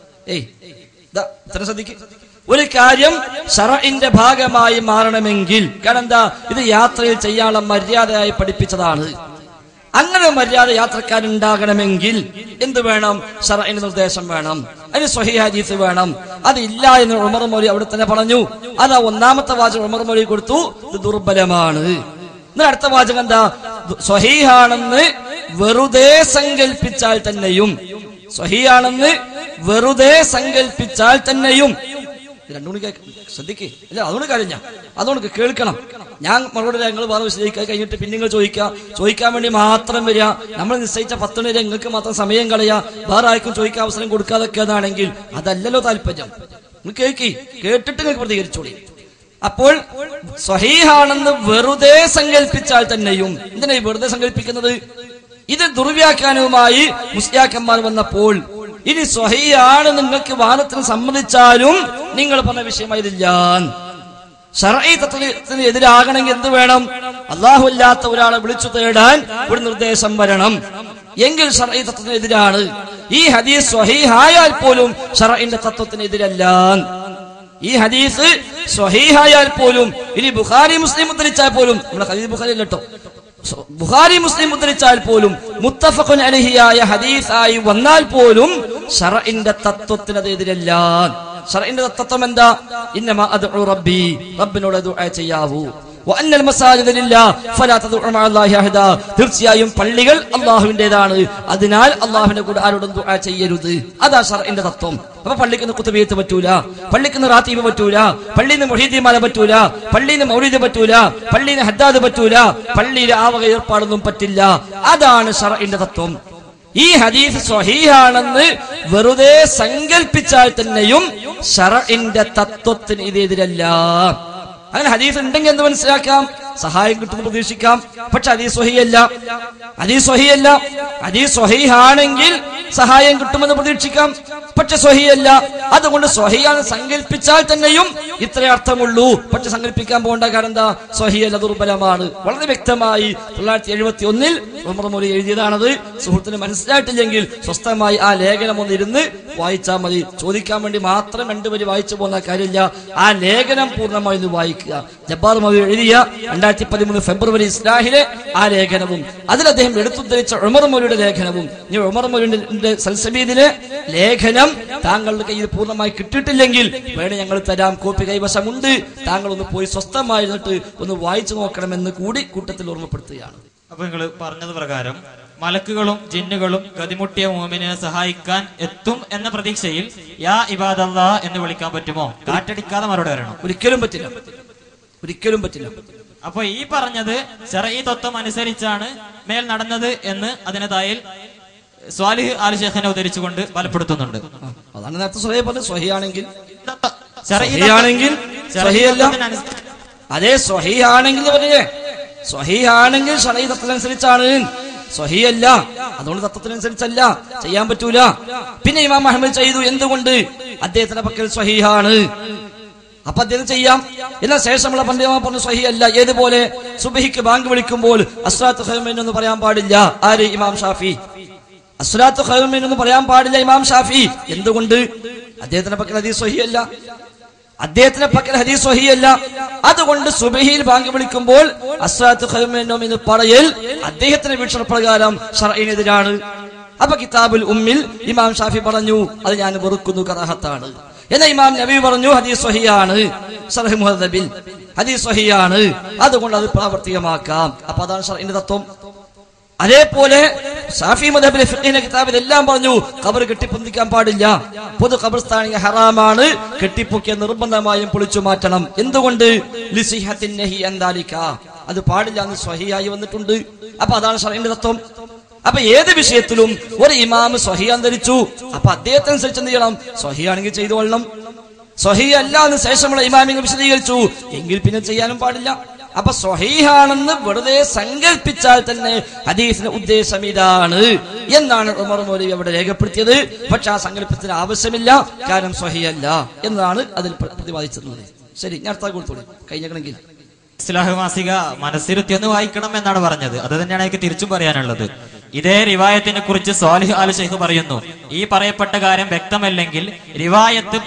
ഇത്ര ശ്രദ്ധിക്കും. ഒരു കാര്യം ശർഈന്റെ ഭാഗമായി മാറണമെങ്കിൽ, കാരണം എന്താ, ഇത് യാത്രയിൽ ചെയ്യാനുള്ള മര്യാദയായി പഠിപ്പിച്ചതാണ്. അങ്ങനെ മര്യാദ യാത്രക്കാരുണ്ടാകണമെങ്കിൽ എന്ത് വേണം? ശർഈന്റെ നിർദ്ദേശം വേണം, അതിന് സ്വഹീഹ് ഹദീസ് വേണം. അതില്ല എന്ന് ഉമർ മൗലവി അവിടെ തന്നെ പറഞ്ഞു. അതാ ഒന്നാമത്തെ വാചകം ഉമർ മൗലവി കൊടുത്തു, ഇത് ദുർബലമാണ്. എന്നിട്ട് അടുത്ത വാചകം എന്താ? സ്വഹീഹാണെന്ന് വെറുതെ സങ്കല്പിച്ചാൽ തന്നെയും, സ്വഹീഹാണെന്ന് വെറുതെ സങ്കല്പിച്ചാൽ തന്നെയും. രണ്ടുകൂടി ശ്രദ്ധിക്കേ, ഇല്ല അതുകൊണ്ട് കഴിഞ്ഞ അതുകൊണ്ട് കേൾക്കണം. ഞാൻ മറുപടി ഞങ്ങൾ വേറെ വിശദീകരിക്കാൻ കഴിഞ്ഞിട്ട് പിന്നെ നിങ്ങൾ ചോദിക്കാൻ വേണ്ടി മാത്രം വരിക. നമ്മൾ നിശ്ചയിച്ച 10 വരെ നിങ്ങൾക്ക് മാത്രം സമയം കളയാ, വേറെ ആർക്കും ചോദിക്കാൻ അവസരം കൊടുക്കാതൊക്കെ എന്നാണെങ്കിൽ അതല്ലല്ലോ താല്പര്യം. നിങ്ങൾ കേട്ടിട്ട് നിങ്ങൾക്ക് പ്രതികരിച്ചോളി. അപ്പോൾ സ്വഹീഹാണെന്ന് വെറുതെ സങ്കല്പിച്ചാൽ തന്നെയും, എന്തിനാ ഈ വെറുതെ സങ്കല്പിക്കുന്നത്? ഇത് ദുർവ്യാഖ്യാനവുമായി മുസ്ലിയാക്കന്മാർ വന്നപ്പോൾ ഇനി സ്വഹീഹാണ് നിങ്ങൾക്ക് വാദത്തിന് സമ്മതിച്ചാലും നിങ്ങൾ പറഞ്ഞ വിഷയമായതില്ല. ശർഈ തത്വത്തിന് എതിരാകണമെങ്കിൽ എന്ത് വേണം? അല്ലാഹു അല്ലാത്ത ഒരാളെ വിളിച്ചു തേടാൻ ഒരു നിർദ്ദേശം വരണം, എങ്കിൽ ശർഈ തത്വത്തിന് എതിരാണ്. ഈ ഹദീസ് സ്വഹീഹായാൽ പോലും ശർഈന്റെ തത്വത്തിന് എതിരല്ല. ഈ ഹദീസ് സ്വഹീഹായാൽ പോലും, ഇനി ബുഖാരി മുസ്ലിം ഉദ്ധരിച്ചാൽ പോലും, നമ്മുടെ ഹദീസ് ബുഖാരി അല്ലട്ടോ, ബുഖാരി മുസ്ലിം ഉദ്ധരിച്ചാൽ പോലും മുത്തഫഖുൻ അലൈഹിയായ ഹദീസായി വന്നാൽ പോലും ശർഈന്റെ തത്വത്തിന് അത് എതിരല്ല. ശർഈന്റെ തത്വം എന്താ? ഇന്നമാ അദ്ഉ റബ്ബി, റബ്ബിനോട് ദുആ ചെയ്യാവൂ. വഅന്നൽ മസാജിദ ലില്ലാഹ് ഫലാ തദ്ഉ മഅല്ലാഹി അഹദ, തീർച്ചയായും പള്ളികൾ അല്ലാഹുവിന്റേതാണ്, അതിനാൽ അല്ലാഹുവിന്റെ കൂടെ ആരോടും ദുആ ചെയ്യരുത്. അതാ ശർഈന്റെ തത്വം. അപ്പൊ പള്ളിക്ക് ഖുതുബിയത്ത് പറ്റൂല, പള്ളിക്ക് റാത്തീബ് പറ്റൂല, പള്ളിയിൽ മുഹീദ്ദീമാല പറ്റൂല, പള്ളിയിൽ മൗലിദ് പറ്റൂല, പള്ളിയിൽ ഹദ്ദാദ് പറ്റൂല, പള്ളിയിൽ ആ വക ഏർപ്പാടൊന്നും പറ്റില്ല. അതാണ് ശർഈന്റെ തത്വം. ഈ ഹദീസ് സ്വഹീഹാണെന്ന് വെറുതെ സങ്കല്പിച്ചാൽ തന്നെയും ശർഈന്റെ തത്വത്തിന് ഇതെതിരല്ല. അങ്ങനെ ഹദീസ് ഉണ്ടെങ്കിൽ എന്ത് മനസ്സിലാക്കാം? സഹായം കിട്ടുമെന്ന് പ്രതീക്ഷിക്കാം. പക്ഷെ ഹദീസ് സ്വഹീഹല്ല. ഹദീസ് സ്വഹീഹാണെങ്കിൽ സഹായം കിട്ടുമെന്ന് പ്രതീക്ഷിക്കാം, പക്ഷെ സ്വഹീഹല്ല. അതുകൊണ്ട് സ്വഹീഹാണ് സങ്കല്പിച്ചാൽ തന്നെയും ഇത്രേ അർത്ഥമുള്ളൂ. പക്ഷെ സങ്കല്പിക്കാൻ പോകേണ്ട കാരണം എന്താ? സ്വഹീഹല്ല, ദുർബലമാണ്. വളരെ വ്യക്തമായി 1971 ഉമർ മൗലവി എഴുതിയതാണത്. സുഹൃത്തിന് മനസ്സിലായിട്ടില്ലെങ്കിൽ സ്വസ്ഥമായി ആ ലേഖനം ഒന്നിരുന്ന് വായിച്ചാൽ മതി. ചോദിക്കാൻ വേണ്ടി മാത്രം 2 വരി വായിച്ചു പോകുന്ന കാര്യമില്ല. ആ ലേഖനം പൂർണ്ണമായി ഒന്ന് വായിക്കുക. ജബ്ബാർ മൗലവി എഴുതിയ 2013 ഫെബ്രുവരി ഇസ്ലാഹിലെ ആ ലേഖനവും അതിൽ അദ്ദേഹം എടുത്തുദ്ധരിച്ച ഉമർ മൗലവിയുടെ ലേഖനവും, ഉമർ മൗലവിയുടെ സൽസബീദിലെ ലേഖനം താങ്കളുടെ കയ്യിൽ പൂർണ്ണമായി കിട്ടിയിട്ടില്ലെങ്കിൽ വേണേ ഞങ്ങൾ തരാം, കോപ്പി കൈവശമുണ്ട്, താങ്കൾ ഒന്ന് പോയി സ്വസ്ഥമായിരുന്നിട്ട് ഒന്ന് വായിച്ചു നോക്കണമെന്ന് കൂടി കൂട്ടത്തിൽ ഓർമ്മപ്പെടുത്തുകയാണ്. അപ്പൊ നിങ്ങൾ പറഞ്ഞത് പ്രകാരം മലക്കുകളും ജിന്നുകളും ഗതിമുട്ടിയ മോമിനെ സഹായിക്കാൻ എത്തും എന്ന പ്രതീക്ഷയിൽ യാ ഇബാദല്ലാ എന്ന് വിളിക്കാൻ പറ്റുമോ? കാറ്റടിക്കാതെ മറുപടി വരണം. ഒരിക്കലും പറ്റില്ല, ഒരിക്കലും പറ്റില്ല. അപ്പൊ ഈ പറഞ്ഞത് ശർഈ തത്വം അനുസരിച്ചാണ് മേൽ നടന്നത് എന്ന് അതിനെ തായിൽ സ്വാലിഹ് ആൽ ഷേഖിനെ ഉദ്ധരിച്ചുകൊണ്ട് ബലപ്പെടുത്തുന്നുണ്ട്. അതാണ് നേരത്തെ സ്വഹീഹ് പറഞ്ഞത്. സ്വഹീഹാണെങ്കിൽ അതെ, സ്വഹീഹാണെങ്കിൽ പറഞ്ഞേ, സ്വഹീഹാണെങ്കിൽ ശർഈ തത്വത്തിനനുസരിച്ചാണ്, സ്വഹീഹല്ല അതുകൊണ്ട് തത്വത്തിനനുസരിച്ചല്ല, ചെയ്യാൻ പറ്റൂല. പിന്നെ ഇമാം അഹ്മദ് ചെയ്തു, എന്തുകൊണ്ട്? അദ്ദേഹത്തിന്റെ പക്കൽ സ്വഹീഹാണ്, അപ്പൊ അദ്ദേഹം ചെയ്യാം. എന്നാൽ ശേഷമുള്ള പണ്ഡിതന്മാർ പറഞ്ഞു സ്വഹീഹല്ല. ഏതുപോലെ സുബ്ഹിക്ക് ബാങ്ക് വിളിക്കുമ്പോൾ അസ്സലാത്തു ഖൈറും മിനന്ന് പറയാൻ പാടില്ല. ആര്? ഇമാം ഷാഫി. അസ്സലാത്തു ഖൈറും മിനന്ന് പറയാൻ പാടില്ല ഇമാം ഷാഫി. എന്തുകൊണ്ട്? അദ്ദേഹത്തിന്റെ പക്കൽ ഹദീസ് സ്വഹീഹല്ല, അദ്ദേഹത്തിന്റെ പക്കൽ ഹദീസ് സ്വഹീഹല്ല. അതുകൊണ്ട് സുബ്ഹിയിൽ ബാങ്ക് വിളിക്കുമ്പോൾ അസ്സലാത്തു ഖൈറും മിനന്ന് എന്ന് പറയൽ അദ്ദേഹത്തിന്റെ വീക്ഷണപ്രകാരം ശർഈനെതിരാണ്. അപ്പൊ കിതാബുൽ ഉമ്മിൽ ഇമാം ഷാഫി പറഞ്ഞു അത് ഞാൻ വെറുക്കുന്നു, കറാഹത്താണ്. എന്നാൽ ഇമാം നബി പറഞ്ഞു ഹദീസ് സ്വഹീഹാണ്, ശർഹ് മുഹദ്ദബിൽ ഹദീസ് സ്വഹീഹാണ്, അതുകൊണ്ട് അത് പ്രാവർത്തികമാക്കാം. അപ്പൊ അതാണ് ശർഈന്റെ തത്വം. അതേപോലെ ഷാഫി മദ്ഹബിലെ ഫിഖ്ഹിന്റെ കിതാബിൽ എല്ലാം പറഞ്ഞു ഖബർ കെട്ടിപ്പൊന്തിക്കാൻ പാടില്ല, പൊതു ഖബർസ്ഥാനിക ഹറാമാണ്, കെട്ടിപ്പൊക്കിയ നിർബന്ധമായും പൊളിച്ചു മാറ്റണം. എന്തുകൊണ്ട്? ലിസിഹത്തിൻ നഹി അൻ ദാലിക, അത് പാടില്ല എന്ന് സ്വഹീഹായി വന്നിട്ടുണ്ട്. അപ്പൊ അതാണ് ശർഈന്റെ തത്വം. അപ്പൊ ഏത് വിഷയത്തിലും ഒരു ഇമാമ് സ്വഹീഹ് അന്തരിച്ചു, അപ്പൊ അദ്ദേഹത്തെ അനുസരിച്ച് എന്ത് ചെയ്യണം? സ്വഹീഹാണെങ്കിൽ ചെയ്തുകൊള്ളണം. സ്വഹീഹ് അല്ല എന്ന് ശേഷമുള്ള ഇമാമിനെ വിശദീകരിച്ചു എങ്കിൽ പിന്നെ ചെയ്യാനും പാടില്ല. അപ്പൊ സ്വഹീഹാണെന്ന് വെറുതെ സങ്കല്പിച്ചാൽ തന്നെ ഹദീസിന്റെ ഉദ്ദേശം ഇതാണ് എന്നാണ് ഉമർ മൗലവി അവിടെ രേഖപ്പെടുത്തിയത്. പക്ഷെ ആ സങ്കല്പത്തിന് ആവശ്യമില്ല, കാരണം സ്വഹീഹല്ല എന്നതാണ് അതിൽ പ്രതിപാദിച്ചിട്ടുള്ളത്. ശരി, ഞാൻ അടുത്ത കൊടുത്തോളൂ കഴിഞ്ഞെങ്കിൽ. ഇസ്ലാഹ് മാസിക മനസ്സിരുത്തി ഒന്ന് വായിക്കണം എന്നാണ് പറഞ്ഞത്. അത് തന്നെയാണ് എനിക്ക് തിരിച്ചും പറയാനുള്ളത്. ഇതേ റിവായത്തിനെ കുറിച്ച് സ്വാലിഹ് ആൽ ഷൈഖ് പറയുന്നു, ഈ പറയപ്പെട്ട കാര്യം വ്യക്തമല്ലെങ്കിൽ റിവായത്ത്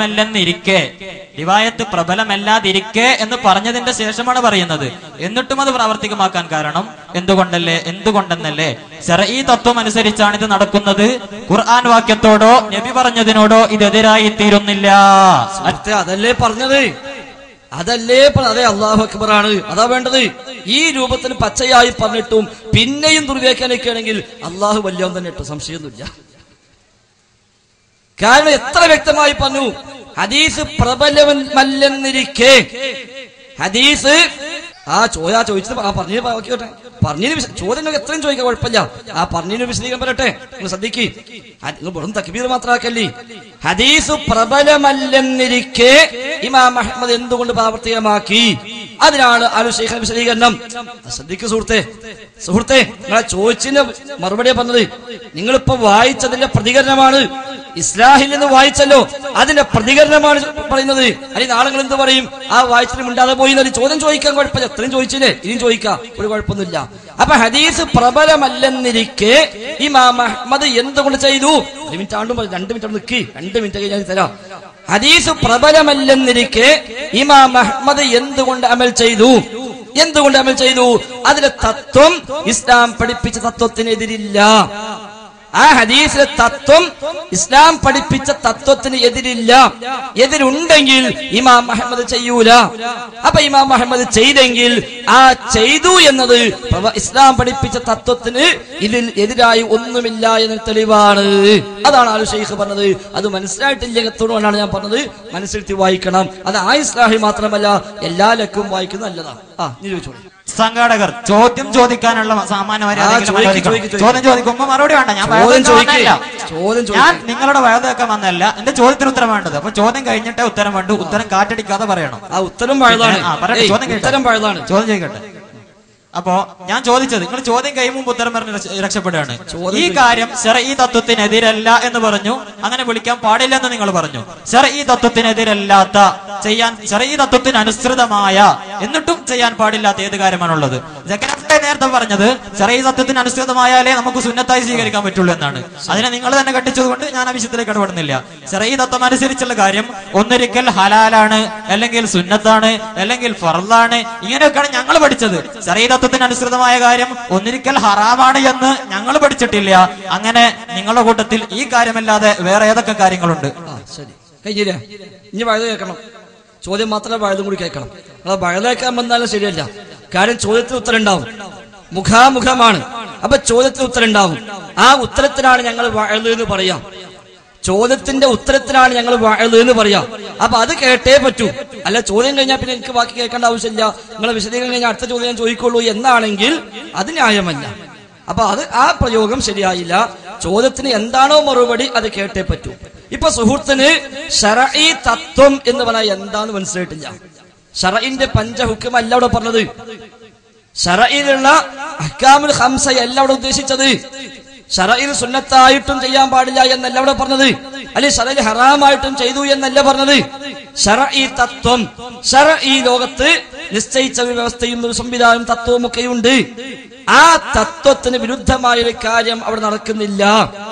പ്രബലമല്ലാതിരിക്കെ എന്ന് പറഞ്ഞതിന്റെ ശേഷമാണ് പറയുന്നത്. എന്നിട്ടും അത് പ്രാവർത്തികമാക്കാൻ കാരണം എന്തുകൊണ്ടെന്നല്ലേ ശർഈ തത്വം അനുസരിച്ചാണ് ഇത് നടക്കുന്നത്. ഖുർആൻ വാക്യത്തോടോ നബി പറഞ്ഞതിനോടോ ഇതെതിരായി തീരുന്നില്ല. അതല്ലേ പറഞ്ഞത്, അതല്ലേ അതെ, അല്ലാഹു അക്ബറാണ്, അതാ വേണ്ടത്. ഈ രൂപത്തിൽ പച്ചയായി പറഞ്ഞിട്ടും പിന്നെയും ദുർവ്യാഖ്യാനിക്കുകയാണെങ്കിൽ അള്ളാഹു വല്യവൻ തന്നെ ഇട്ടു, സംശയമൊന്നുമില്ല. കാരണം എത്ര വ്യക്തമായി പറഞ്ഞു, ഹദീസ് പ്രബലമല്ലെന്നിരിക്കെ ഹദീസ് ചോദിച്ചത് പറഞ്ഞു പറഞ്ഞതിന് ചോദ്യം എത്രയും ചോദിക്കാൻ കുഴപ്പമില്ല. ആ പറഞ്ഞതിന് വിശദീകരണം പറയട്ടെ, നിങ്ങൾ ശ്രദ്ധിക്ക്. നിങ്ങൾ വെറും തക്ബീർ മാത്രമാക്കല്ലേ. ഹദീസ് പ്രബലമല്ലെന്നിരിക്കെ ഇമാം അഹ്മദ് എന്തുകൊണ്ട് പ്രാവർത്തികമാക്കി? അതിനാണ് ആലു ശൈഖിന്റെ വിശദീകരണം. ശ്രദ്ധിക്കു സുഹൃത്തെ, നിങ്ങളെ ചോദിച്ചതിന്റെ മറുപടിയെ പറഞ്ഞത്. നിങ്ങളിപ്പോ വായിച്ചതിന്റെ പ്രതികരണമാണ്, ഇസ്ലാഹിൽ നിന്ന് വായിച്ചല്ലോ, അതിന്റെ പ്രതികരണമാണ് പറയുന്നത്. അല്ലെങ്കിൽ നാളെ എന്ത് പറയും? ആ വായിച്ചിട്ട് മിണ്ടാതെ പോയി ചോദ്യം ചോദിക്കാൻ കുഴപ്പമില്ല, എത്രയും ചോദിച്ചില്ലേ, ഇനിയും ചോദിക്കാം, ഒരു കുഴപ്പമൊന്നുമില്ല. അപ്പൊ ഹദീസ് പ്രബലമല്ലെന്നിരിക്കെ ഇമാം അഹ്മദ് എന്തുകൊണ്ട് ചെയ്തു? 1 മിനിറ്റ് ആണ്ടും 2 മിനിറ്റ് നിൽക്കി, 2 മിനിറ്റ് കഴിഞ്ഞാൽ തരാം. ഹദീസ് പ്രബലമല്ലെന്നിരിക്കെ ഇമാം അഹ്മദ് എന്തുകൊണ്ട് അമൽ ചെയ്തു? അതിലെ തത്വം ഇസ്ലാം പഠിപ്പിച്ച തത്വത്തിനെതിരില്ല. ആ ഹദീസിലെ തത്വം ഇസ്ലാം പഠിപ്പിച്ച തത്വത്തിന് എതിരുണ്ടെങ്കിൽ ഇമാം അഹ്മദ് ചെയ്യൂല. അപ്പൊ ഇമാം അഹ്മദ് ചെയ്തെങ്കിൽ ആ ചെയ്തു എന്നത് ഇസ്ലാം പഠിപ്പിച്ച തത്വത്തിന് ഇതിൽ എതിരായി ഒന്നുമില്ല എന്ന തെളിവാണ്. അതാണ് ആലു ശൈഖ് പറഞ്ഞത്. അത് മനസ്സിലായിട്ടില്ലെന്നതുകൊണ്ടാണ് ഞാൻ പറഞ്ഞത് മനസ്സിലെത്തി വായിക്കണം. അത് ആ ഇസ്ലാഹി മാത്രമല്ല എല്ലാ ലക്കും വായിക്കുന്നത് നല്ലതാണ്. നീ ചോദിച്ചോളൂ. സംഘാടകർ ചോദ്യം ചോദിക്കാനുള്ള സാമാന്യമായ ചോദ്യം ചോദിക്കുമ്പോ മറുപടി വേണ്ട. ഞാൻ നിങ്ങളുടെ വയതൊക്കെ വന്നല്ല, എന്റെ ചോദ്യത്തിന് ഉത്തരം വേണ്ടത്. അപ്പൊ ചോദ്യം കഴിഞ്ഞിട്ടേ ഉത്തരം വേണ്ടു. ഉത്തരം കാറ്റടിക്കാതെ പറയണം. ആ ഉത്തരം പഴുതാണ്. ചോദ്യം ചോദിക്കട്ടെ. അപ്പോ ഞാൻ ചോദിച്ചത്, നിങ്ങൾ ചോദ്യം കഴിയുമ്പോൾ ഉത്തരം പറഞ്ഞ് രക്ഷപ്പെടുകയാണ്. ഈ കാര്യം ശർഈ തത്വത്തിനെതിരല്ല എന്ന് പറഞ്ഞു, അങ്ങനെ വിളിക്കാൻ പാടില്ല എന്ന് നിങ്ങൾ പറഞ്ഞു. ശർഈ തത്വത്തിനെതിരല്ലാത്ത ശർഈ തത്വത്തിന് അനുസൃതമായ എന്നിട്ടും ചെയ്യാൻ പാടില്ലാത്ത ഏത് കാര്യമാണുള്ളത്? നേരത്തെ പറഞ്ഞത് ശർഈ തത്വത്തിന് അനുസൃതമായാലേ നമുക്ക് സുന്നത്തായി സ്വീകരിക്കാൻ പറ്റുള്ളൂ എന്നാണ്. അതിനെ നിങ്ങൾ തന്നെ കട്ടിച്ചതുകൊണ്ട് ഞാൻ ആ വിഷയത്തിലേക്ക് ഇടപെടുന്നില്ല. ശർഈ തത്വം അനുസരിച്ചുള്ള കാര്യം ഒന്നൊരിക്കൽ ഹലാലാണ്, അല്ലെങ്കിൽ സുന്നത്താണ്, അല്ലെങ്കിൽ ഫർളാണ്, ഇങ്ങനെയൊക്കെയാണ് ഞങ്ങൾ പഠിച്ചത്. ശർഈ തത്വത്തിന് അനുസൃതമായ കാര്യം ഒന്നിരിക്കൽ ഹറാമാണ് എന്ന് ഞങ്ങൾ പഠിച്ചിട്ടില്ല. അങ്ങനെ നിങ്ങളുടെ കൂട്ടത്തിൽ ഈ കാര്യമല്ലാതെ വേറെ ഏതൊക്കെ കാര്യങ്ങളുണ്ട്? ശരി, കഴിഞ്ഞില്ലേ? ഇനി വഴുത കേൾക്കണം. ചോദ്യം മാത്രമല്ല, വഴുതും കൂടി കേൾക്കണം. നിങ്ങളെ വഴുത കേൾക്കാൻ വന്നാലും ശരിയല്ല. കാര്യം ചോദ്യത്തിന് ഉത്തരം ഉണ്ടാവും, മുഖാമുഖമാണ്. അപ്പൊ ചോദ്യത്തിന് ഉത്തരം ഉണ്ടാവും. ആ ഉത്തരത്തിനാണ് ഞങ്ങൾ വഴുത എന്ന് പറയാം. ചോദ്യത്തിന്റെ ഉത്തരത്തിനാണ് ഞങ്ങൾ വഴുത എന്ന് പറയാം. അപ്പൊ അത് കേട്ടേ പറ്റൂ. അല്ല ചോദ്യം കഴിഞ്ഞാൽ പിന്നെ എനിക്ക് ബാക്കി കേൾക്കേണ്ട ആവശ്യമില്ല, നിങ്ങളെ വിശദീകരണം കഴിഞ്ഞാൽ അടുത്ത ചോദ്യം ഞാൻ ചോദിക്കുള്ളൂ എന്നാണെങ്കിൽ അത് ന്യായമല്ല. അപ്പൊ ആ പ്രയോഗം ശരിയായില്ല. ചോദ്യത്തിന് എന്താണോ മറുപടി അത് കേട്ടേ പറ്റൂ. ഇപ്പൊ സുഹൃത്തിന് ശറഈ തത്വം എന്ന് പറഞ്ഞാൽ എന്താന്ന് മനസ്സിലായിട്ടില്ല. ശറഈന്റെ പഞ്ചഹുക്കുമല്ല അവിടെ പറഞ്ഞത്. ശറഈലുള്ള അഹ്കാമുൽ ഖംസ അല്ല അവിടെ ഉദ്ദേശിച്ചത്. ശറഈൽ സുന്നത്തായിട്ടും ചെയ്യാൻ പാടില്ല എന്നല്ല അവിടെ പറഞ്ഞത്. അല്ലെങ്കിൽ ശറഈൽ ഹറാമായിട്ടും ചെയ്തു എന്നല്ല പറഞ്ഞത്. ശറഈ തത്വം, ശറഈ ലോകത്ത് നിശ്ചയിച്ച വ്യവസ്ഥയും സംവിധാനവും തത്വവും ഒക്കെയുണ്ട്. ആ തത്വത്തിന് വിരുദ്ധമായൊരു കാര്യം അവിടെ നടക്കുന്നില്ല.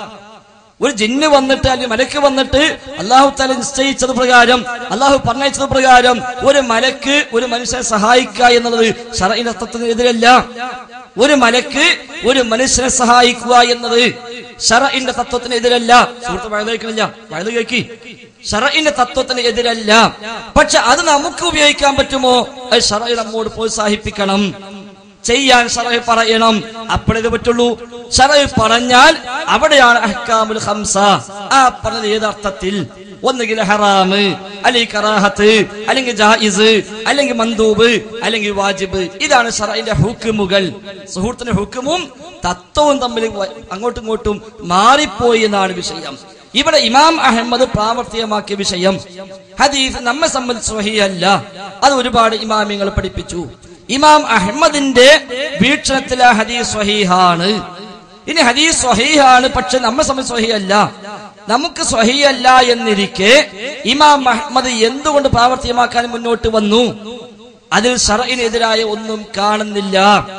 ഒരു ജിന്ന് വന്നിട്ട് അല്ലെങ്കിൽ മലക്ക് വന്നിട്ട് അല്ലാഹു തആല നിശ്ചയിച്ചത് പ്രകാരം, അല്ലാഹു പറഞ്ഞത് പ്രകാരം ഒരു മലക്ക് ഒരു മനുഷ്യനെ സഹായിക്കുക എന്നുള്ളത് ശറഈ തത്വത്തിന് എതിരല്ല. ഒരു മലക്ക് ഒരു മനുഷ്യനെ സഹായിക്കുക എന്നത് ശറഈന്റെ തത്വത്തിന് എതിരല്ല. സുഹൃത്ത് വഴുതേക്കണില്ല, വഴുത കേൾക്കി. ശറഈന്റെ തത്വത്തിന് എതിരല്ല. പക്ഷെ അത് നമുക്ക് ഉപയോഗിക്കാൻ പറ്റുമോ? അത് ശറഈ നമ്മോട് പ്രോത്സാഹിപ്പിക്കണം, ചെയ്യാൻ ശറഈ പറയണം. അപ്പോഴേ പറ്റുള്ളൂ. ശറഈ പറഞ്ഞാൽ അവിടെയാണ് അഹ്കാമുൽ ഖംസ. ആ പറഞ്ഞത് ഏതർത്ഥത്തിൽ? ഒന്നുകിൽ ഹറാമ്, അല്ലെങ്കിൽ കറാഹത്ത്, അല്ലെങ്കിൽ ജായിസ്, അല്ലെങ്കിൽ മന്ദൂബ്, അല്ലെങ്കിൽ വാജിബ്. ഇതാണ് ശറഈന്റെ ഹുക്മുകൾ. സുഹൃത്തിന്റെ ഹുക്മും തത്വവും തമ്മിൽ അങ്ങോട്ടും ഇങ്ങോട്ടും മാറിപ്പോയി എന്നാണ് വിഷയം. ഇവിടെ ഇമാം അഹമ്മദ് പ്രാവർത്തികമാക്കിയ വിഷയം ഹദീസ് നമ്മെ സംബന്ധിച്ച് സ്വഹീഹല്ല. അത് ഒരുപാട് ഇമാമിങ്ങൾ പഠിപ്പിച്ചു. ഇമാം അഹമ്മദിന്റെ വീക്ഷണത്തിൽ ആ ഹദീസ് സ്വഹീഹാണ്. ഇനി ഹദീസ് സ്വഹീഹാണ്, പക്ഷെ നമ്മെ സംബന്ധിച്ച് സ്വഹീഹല്ല. നമുക്ക് സ്വഹീഹല്ല എന്നിരിക്കെ ഇമാം അഹമ്മദ് എന്തുകൊണ്ട് പ്രാവർത്തികമാക്കാൻ മുന്നോട്ട് വന്നു? അതിൽ ശറഈന് എതിരായ ഒന്നും കാണുന്നില്ല.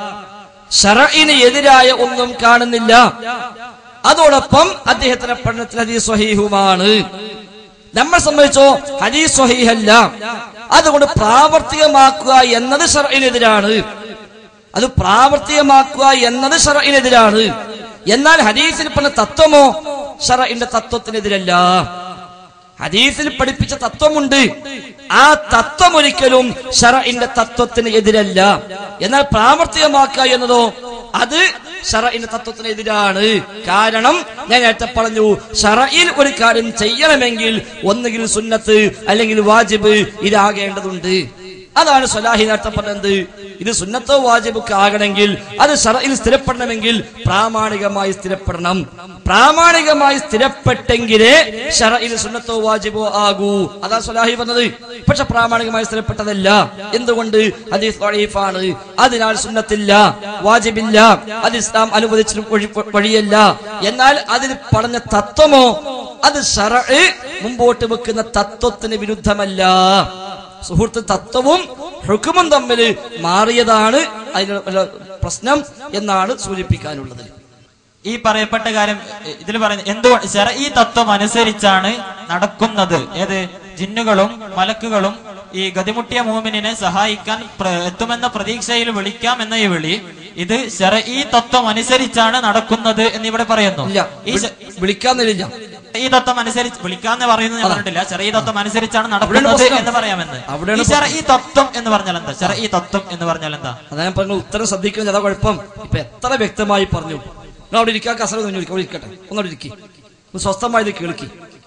ശറഈന് എതിരായ ഒന്നും കാണുന്നില്ല. അതോടൊപ്പം അദ്ദേഹത്തിന്റെ പഠനത്തിൽ ഹദീസ് സ്വഹീഹുമാണ്. നമ്മെ സംബന്ധിച്ചോ ഹദീസ് സ്വഹീഹല്ല. അതുകൊണ്ട് പ്രാവർത്തികമാക്കുക എന്നത് ശറഈനെതിരാണ്. അത് പ്രാവർത്തികമാക്കുക എന്നത് ശറഈനെതിരാണ്. എന്നാൽ ഹദീസിൽ പറഞ്ഞ തത്വമോ ശറഈന്റെ തത്വത്തിനെതിരല്ല. ഹദീസിൽ പഠിപ്പിച്ച തത്വമുണ്ട്. ആ തത്വം ഒരിക്കലും ശറഈന്റെ തത്വത്തിന് എതിരല്ല. എന്നാൽ പ്രാവർത്തികമാക്കുക എന്നതോ അത് ശറഈന്റെ തത്വത്തിനെതിരാണ്. കാരണം ഞാൻ നേരത്തെ പറഞ്ഞു, ശറഈൽ ഒരു കാര്യം ചെയ്യണമെങ്കിൽ ഒന്നുകിൽ സുന്നത്ത് അല്ലെങ്കിൽ വാജിബ് ഇതാകേണ്ടതുണ്ട്. അതാണ് സ്വലാഹി നേരത്തെ പറഞ്ഞത്. ഇത് സുന്നത്തോ വാജിബൊക്കെ ആകണമെങ്കിൽ അത് ശറഈൽ സ്ഥിരപ്പെടണമെങ്കിൽ പ്രാമാണികമായി സ്ഥിരപ്പെടണം. പ്രാമാണികമായി സ്ഥിരപ്പെട്ടെങ്കിലേ ശറഈൽ സുന്നത്തോ വാജിബോ ആകൂ. അതാ സ്വലാഹി പറഞ്ഞത്. പക്ഷെ പ്രാമാണികമായി സ്ഥിരപ്പെട്ടതല്ല. എന്തുകൊണ്ട്? ഹദീസ് ദഈഫാണ്. അതിനാൽ സുന്നത്തില്ല, വാജിബില്ല, അത് ഇസ്ലാം അനുവദിച്ച വഴിയല്ല. എന്നാൽ അതിൽ പറഞ്ഞ തത്വമോ അത് ശറഈ മുമ്പോട്ട് വെക്കുന്ന തത്വത്തിന് വിരുദ്ധമല്ല. സുഹൃത്ത്, തത്വവും ഹുക്മും തമ്മിൽ മാറിയതാണ് അതിനുള്ള പ്രശ്നം എന്നാണ് സൂചിപ്പിക്കാനുള്ളത്. ഈ പറയപ്പെട്ട കാര്യം ഇതിൽ പറയുന്നത് എന്തുകൊണ്ട് ശറഈ തത്വം അനുസരിച്ചാണ് നടക്കുന്നത്. ഏത് ജിന്നുകളും മലക്കുകളും ഈ ഗതിമുട്ടിയ മുഅ്മിനിനെ സഹായിക്കാൻ എത്തുമെന്ന പ്രതീക്ഷയിൽ വിളിക്കാം എന്ന ഈ വിളി ഇത് ശറഈ തത്വം അനുസരിച്ചാണ് നടക്കുന്നത് എന്നിവിടെ പറയുന്നു. ഈ വിളിക്കാന്നില്ല, ഈ തത്വം അനുസരിച്ച് വിളിക്കാന്ന് പറയുന്നത് ഞാൻ പറഞ്ഞിട്ടില്ല. ശറഈ തത്വം അനുസരിച്ചാണ് നടക്കുന്നത് എന്ന് പറയാമെന്ന്. ഈ ശറഈ തത്വം എന്ന് പറഞ്ഞാൽ എന്താ? ശറഈ തത്വം എന്ന് പറഞ്ഞാൽ എന്താ? അതാ ഞാൻ പറഞ്ഞു. ഉത്തരം ശ്രദ്ധിക്കുന്നത് അതാ കുഴപ്പം. ഇപ്പൊ എത്ര വ്യക്തമായി പറഞ്ഞു. നിങ്ങൾ അവിടെ ഇരിക്കാൻ കസര അവിടെ ഇരിക്കട്ടെ, ഒന്നവിടെ ഇരിക്കി, സ്വസ്ഥമായത് കേൾക്കി.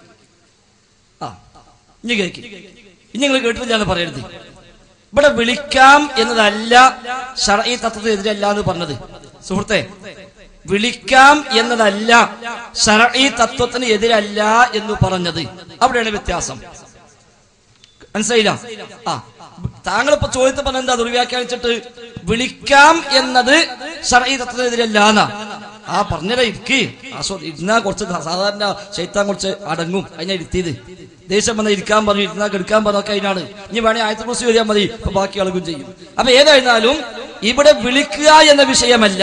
ആ ഇനി കേൾക്കി. ഇനി നിങ്ങൾ കേട്ടിട്ടില്ല എന്ന് പറയരുത്. ഇവിടെ വിളിക്കാം എന്നതല്ല ശറഈ തത്വത്തിനെതിരല്ല എന്ന് പറഞ്ഞത്. സുഹൃത്തെ, വിളിക്കാം എന്നതല്ല ശറഈ തത്വത്തിന് എതിരല്ല എന്ന് പറഞ്ഞത്. അവിടെയാണ് വ്യത്യാസം. മനസ്സിലായില്ല? ആ താങ്കളിപ്പോ ചോദ്യത്തിൽ പറഞ്ഞ എന്താ ദുർവ്യാഖ്യാനിച്ചിട്ട് വിളിക്കാം എന്നത് ശറഈ തത്വത്തിനെതിരല്ല എന്നാ. ആ പറഞ്ഞല്ലേ ഇരിക്ക്, ഇരുന്നാ കുറച്ച് സാധാരണ ശൈത്താൻ കുറച്ച് അടങ്ങും. അതിനാ ഇരുത്തിയത്. ദേഷ്യം വന്ന ഇരിക്കാൻ പറഞ്ഞു, ഇരുന്നാ കെടുക്കാൻ പറഞ്ഞൊക്കെ അതിനാണ്. ഇനി വേണേ ആയത്തുൽ കുർസി വരിയാൽ മതി, ഇപ്പൊ ബാക്കി അളകും ചെയ്യും. അപ്പൊ ഏതായിരുന്നാലും ഇവിടെ വിളിക്കുക എന്ന വിഷയമല്ല.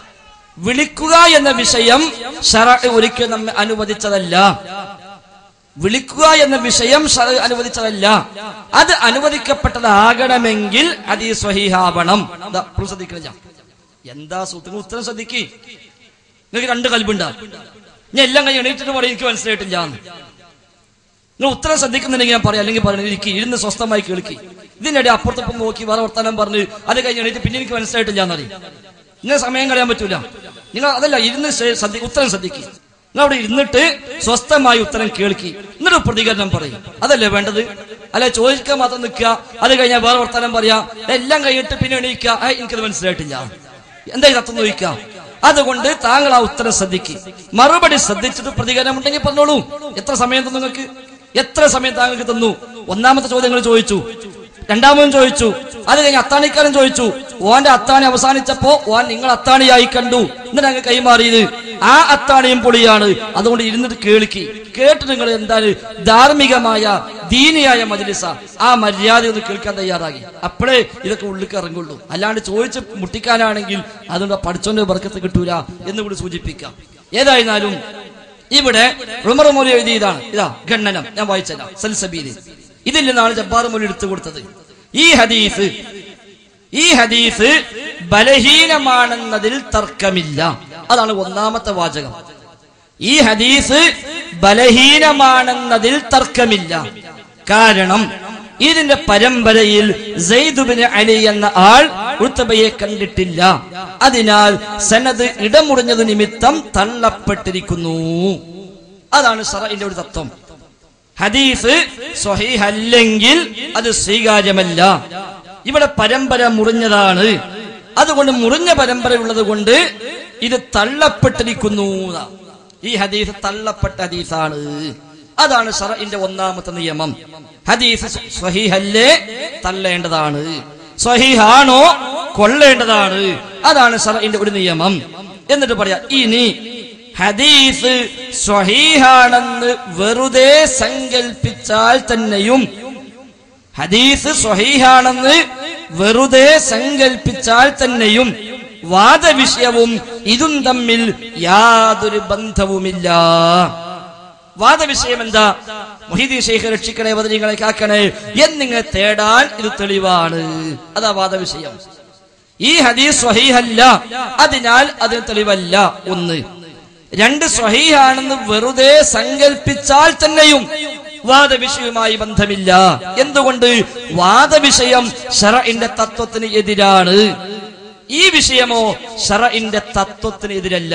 വിളിക്കുക എന്ന വിഷയം ശറഈ ഒരിക്കലും നമ്മെ അനുവദിച്ചതല്ല. വിളിക്കുക എന്ന വിഷയം അനുവദിച്ചതല്ല. അത് അനുവദിക്കപ്പെട്ടതാകണമെങ്കിൽ അത് ഈ സ്വഹീഹാവണം. ശ്രദ്ധിക്കണില്ല. എന്താ സൂത്രങ്ങൾ? ഉത്തരം ശ്രദ്ധിക്ക്. നിങ്ങൾക്ക് 2 കൽബുണ്ടാ. ഞാൻ എല്ലാം കഴിഞ്ഞ് എണീറ്റിട്ട് പറയും എനിക്ക് മനസ്സിലായിട്ടില്ല. നിങ്ങൾ ഉത്തരം ശ്രദ്ധിക്കുന്നുണ്ടെങ്കിൽ ഞാൻ പറയാം, അല്ലെങ്കിൽ പറഞ്ഞു ഇരിക്കി, ഇരുന്ന് സ്വസ്ഥമായി കേൾക്കി. ഇതിനിടെ അപ്പുറത്തൊപ്പം നോക്കി വേറെ വർത്താനം പറഞ്ഞ് അത് കഴിഞ്ഞ് എണീറ്റ് പിന്നെ എനിക്ക് മനസ്സിലായിട്ടില്ല എന്നറിയും. ഇങ്ങനെ സമയം കളയാൻ പറ്റൂല. നിങ്ങൾ അതല്ല, ഇരുന്ന് ഉത്തരം ശ്രദ്ധിക്കുക. നിങ്ങൾ അവിടെ ഇരുന്നിട്ട് സ്വസ്ഥമായി ഉത്തരം കേൾക്കി, എന്നിട്ട് പ്രതികരണം പറയും. അതല്ലേ വേണ്ടത്? അല്ലെ ചോദിക്കാൻ മാത്രം നിൽക്കുക, അത് കഴിഞ്ഞാൽ വേറെ വർത്താനം പറയാ, എല്ലാം കഴിഞ്ഞിട്ട് പിന്നെ എണീക്കുക, എനിക്കത് മനസ്സിലായിട്ടില്ല, എന്താ തത്വം ചോദിക്കാം. അതുകൊണ്ട് താങ്കൾ ആ ഉത്തരം ശ്രദ്ധിക്കുക. മറുപടി ശ്രദ്ധിച്ചിട്ട് പ്രതികരണം ഉണ്ടെങ്കിൽ പറഞ്ഞോളൂ. എത്ര സമയം തന്നു നിങ്ങൾക്ക്? എത്ര സമയം താങ്കൾക്ക് തന്നു? ഒന്നാമത്തെ ചോദ്യങ്ങൾ ചോദിച്ചു, രണ്ടാമതും ചോദിച്ചു, അത് കഴിഞ്ഞ് അത്താണിക്കാരൻ ചോദിച്ചു. ഓന്റെ അത്താണി അവസാനിച്ചപ്പോ ഓൻ നിങ്ങൾ അത്താണിയായി കണ്ടു, എന്നിട്ട് അങ്ങ് കൈമാറിയത് ആ അത്താണിയും പൊളിയാണ്. അതുകൊണ്ട് ഇരുന്നിട്ട് കേൾക്കി. കേട്ട് നിങ്ങൾ എന്താണ് ധാർമ്മികമായ ദീനിയായ മജ്ലിസ, ആ മര്യാദ ഒന്ന് കേൾക്കാൻ തയ്യാറാകി. അപ്പോഴേ ഇതൊക്കെ ഉള്ളിലേക്ക് ഇറങ്ങുള്ളൂ. അല്ലാണ്ട് ചോദിച്ച് മുട്ടിക്കാനാണെങ്കിൽ അതുകൊണ്ട് പഠിച്ചോന്റെ ബർക്കത്ത് കിട്ടൂല എന്ന് കൂടി സൂചിപ്പിക്കാം. ഏതായിരുന്നാലും ഇവിടെ ഉമർ മൗലവി എഴുതിയതാണ്. ഇതാ ഖണ്ഡനം ഞാൻ വായിച്ചല്ല, സൽസബീൽ. ഇതിൽ നിന്നാണ് ജബ്ബാർ മൗലവി എടുത്തു കൊടുത്തത്. ഈ ഹദീസ് ബലഹീനമാണെന്നതിൽ തർക്കമില്ല. അതാണ് ഒന്നാമത്തെ വാചകം. ഈ ഹദീസ് ബലഹീനമാണെന്നതിൽ തർക്കമില്ല. കാരണം ഇതിന്റെ പരമ്പരയിൽ സെയ്ദ് ബിൻ അലി എന്ന ആൾ ഉത്ബയെ കണ്ടിട്ടില്ല. അതിനാൽ സനദ് ഇടമുറിഞ്ഞത് നിമിത്തം തള്ളപ്പെട്ടിരിക്കുന്നു. അതാണ് ശറഇന്റെ ഒരു തത്വം. ഹദീസ് സ്വഹീഹ് അല്ലെങ്കിൽ അത് സ്വീകാര്യമല്ല. ഇവിടെ പരമ്പര മുറിഞ്ഞതാണ്. അതുകൊണ്ട് മുറിഞ്ഞ പരമ്പര ഉള്ളത് കൊണ്ട് ഇത് തള്ളപ്പെട്ടിരിക്കുന്നു. ഈ ഹദീസ് തള്ളപ്പെട്ട ഹദീസാണ്. അതാണ് ശറഇന്റെ ഒന്നാമത്തെ നിയമം. ഹദീസ് സ്വഹീഹല്ലേ തള്ളേണ്ടതാണ്, സ്വഹീഹാണോ കൊള്ളേണ്ടതാണ്. അതാണ് ശറഇന്റെ ഒരു നിയമം. എന്നിട്ട് പറയാം, ഇനി ഹദീസ് സ്വഹീഹാണെന്ന് വെറുതെ സങ്കൽപ്പിച്ചാൽ തന്നെയും, ഹദീസ് സ്വഹീഹാണെന്ന് വെറുതെ സങ്കൽപ്പിച്ചാൽ തന്നെയും വാദവിഷയവും ഇതും തമ്മിൽ യാതൊരു ബന്ധവുമില്ല. വാദവിഷയം എന്താ? മുഹീദ്ദീൻ ശൈഖ് രക്ഷിക്കണേ, ബദരീങ്ങളെ കാക്കണേ എന്നിങ്ങനെ തേടാൻ ഇത് തെളിവാണ്. അതാ വാദവിഷയം. ഈ ഹദീസ് സ്വഹീഹല്ല, അതിനാൽ അതിന് തെളിവല്ല. 1. 2, സ്വഹീഹാണെന്ന് വെറുതെ സങ്കൽപ്പിച്ചാൽ തന്നെയും വാദവിഷയവുമായി ബന്ധമില്ല. എന്തുകൊണ്ട്? വാദവിഷയം ശറഇന്റെ തത്വത്തിന് എതിരാണ്. ഈ വിഷയമോ ശറഇന്റെ തത്വത്തിന് എതിരല്ല.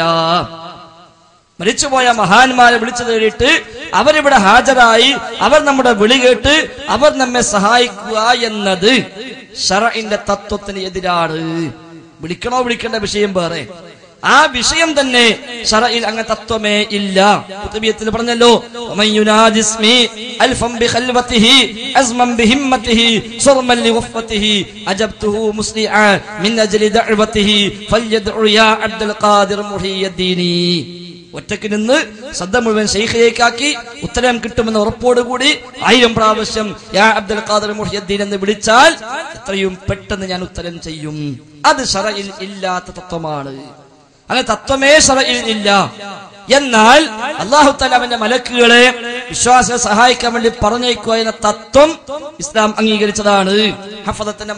മരിച്ചുപോയ മഹാന്മാരെ വിളിച്ചു തേടിയിട്ട് അവരിവിടെ ഹാജരായി അവർ നമ്മുടെ വിളി കേട്ട് അവർ നമ്മെ സഹായിക്കുക എന്നത് ശറഇന്റെ തത്വത്തിന് എതിരാണ്. വിളിക്കണോ വിളിക്കേണ്ട വിഷയം വേറെ. ആ വിഷയം തന്നെ ശറഇൽ അങ്ങനെ തത്വമേ ഇല്ല. ഖുതുബിയത്തിൽ പറഞ്ഞല്ലോ, വമയുനാദിസ്മി അൽഫം ബിഖൽവതിഹി അസ്മൻ ബിഹിമ്മതിഹി സർമൻ ലിവഫതിഹി അജബ്തുഹു മുസ്ലിആ മിൻ അജ്ലി ദഅവതിഹി ഫൽയദ്ഉ യാ അബ്ദുൽ ഖാദിർ മുഹിയദ്ദീനി. ഒറ്റയ്ക്ക് നിന്ന് ശ്രദ്ധ മുഴുവൻ ശൈഖിലേക്കാക്കി ഉത്തരം കിട്ടുമെന്ന ഉറപ്പോടുകൂടി 1000 പ്രാവശ്യം യാ അബ്ദുൽ ഖാദിർ മുഹിയദ്ദീൻ എന്ന് വിളിച്ചാൽ എത്രയും പെട്ടെന്ന് ഞാൻ ഉത്തരം ചെയ്യും. അത് ശറഇൽ ഇല്ലാത്ത തത്വമാണ്. അങ്ങനെ തത്വമേ ശറഇൽ ഇല്ല. എന്നാൽ അല്ലാഹു തആല അവന്റെ മലക്കുകളെ വിശ്വാസികളെ സഹായിക്കാൻ വേണ്ടി പറഞ്ഞേക്കുക എന്ന തത്വം ഇസ്ലാം അംഗീകരിച്ചതാണ്. ഹഫദത്തിന്റെ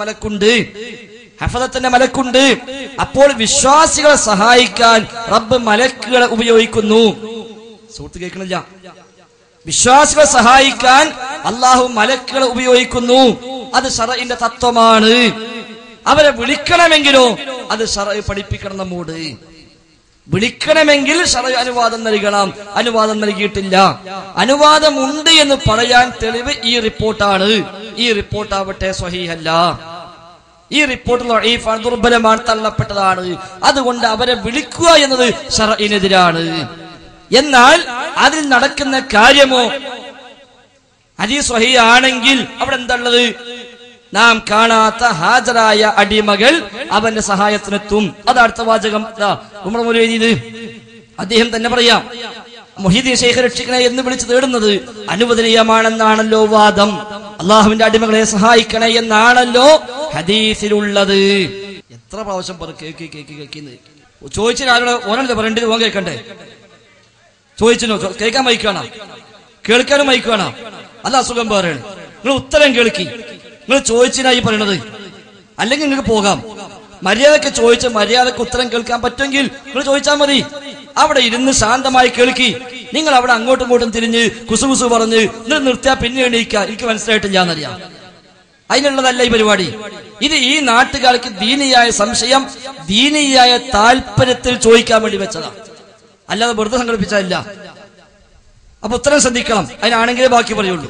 മലക്കുണ്ട്. അപ്പോൾ വിശ്വാസികളെ സഹായിക്കാൻ റബ്ബ് മലക്കുകളെ ഉപയോഗിക്കുന്നു. സുഹൃത്ത് കേൾക്കണില്ല? വിശ്വാസികളെ സഹായിക്കാൻ അല്ലാഹു മലക്കുകളെ ഉപയോഗിക്കുന്നു. അത് ശറഇന്റെ തത്വമാണ്. അവരെ വിളിക്കണമെങ്കിലോ അത് ശറഅ് പഠിപ്പിക്കണം. നമ്മോട് വിളിക്കണമെങ്കിൽ ശറഅ് അനുവാദം നൽകണം. അനുവാദം നൽകിയിട്ടില്ല. അനുവാദമുണ്ട് എന്ന് പറയാൻ തെളിവ് ഈ റിപ്പോർട്ടാണ്. ഈ റിപ്പോർട്ടാവട്ടെ സ്വഹീഹല്ല. ഈ റിപ്പോർട്ട് ദഈഫാണ്, ദുർബലമാണ്, തള്ളപ്പെട്ടതാണ്. അതുകൊണ്ട് അവരെ വിളിക്കുക എന്നത് ശറഇനെതിരാണ്. എന്നാൽ അതിൽ നടക്കുന്ന കാര്യമോ ഹദീസ് സ്വഹീഹ് ആണെങ്കിൽ അവിടെ എന്താ ഉള്ളത്? നാം കാണാത്ത ഹാജരായ അടിമകൾ അവന്റെ സഹായത്തിനെത്തും. അത് അടുത്ത വാചകം ഉമർ മൗലവി അദ്ദേഹം തന്നെ പറയാം, മുഹീദ്ദീൻ ശൈഖ് രക്ഷിക്കണേ എന്ന് വിളിച്ചു തേടുന്നത് അനുവദനീയമാണെന്നാണല്ലോ വാദം. അള്ളാഹുവിന്റെ അടിമകളെ സഹായിക്കണേ എന്നാണല്ലോ ഹദീസിലുള്ളത്. എത്ര പ്രാവശ്യം കേൾക്കുന്നത്? ചോദിച്ചാൽ ആരോട് ഓനല്ലേ പറയേണ്ടത്? ഓൻ കേൾക്കണ്ടേ? ചോദിച്ചോ? കേൾക്കാൻ വഹിക്കണം. കേൾക്കാനും മയക്കുവാണോ? അല്ല അസുഖം പറയാണ്. നിങ്ങൾ ഉത്തരം കേൾക്കി. നിങ്ങൾ ചോദിച്ചിനായി പറയണത്. അല്ലെങ്കിൽ നിങ്ങൾക്ക് പോകാം. മര്യാദക്ക് ചോദിച്ച് മര്യാദക്ക് ഉത്തരം കേൾക്കാൻ പറ്റുമെങ്കിൽ നിങ്ങൾ ചോദിച്ചാൽ മതി. അവിടെ ഇരുന്ന് ശാന്തമായി കേൾക്കി. നിങ്ങൾ അവിടെ അങ്ങോട്ടും ഇങ്ങോട്ടും തിരിഞ്ഞ് കുസുകുസു പറഞ്ഞ് നിങ്ങൾ നിർത്തിയാൽ പിന്നെ എണീക്കുക. എനിക്ക് മനസ്സിലായിട്ടില്ല എന്നറിയാം. അതിനുള്ളതല്ല ഈ പരിപാടി. ഇത് ഈ നാട്ടുകാർക്ക് ദീനിയായ സംശയം ദീനിയായ താല്പര്യത്തിൽ ചോദിക്കാൻ വേണ്ടി വെച്ചതാണ്, അല്ലാതെ വെറുതെ സംഘടിപ്പിച്ചതല്ല. അപ്പൊ ഉത്തരം ശ്രദ്ധിക്കണം. അതിനാണെങ്കിലേ ബാക്കി പറയുള്ളൂ.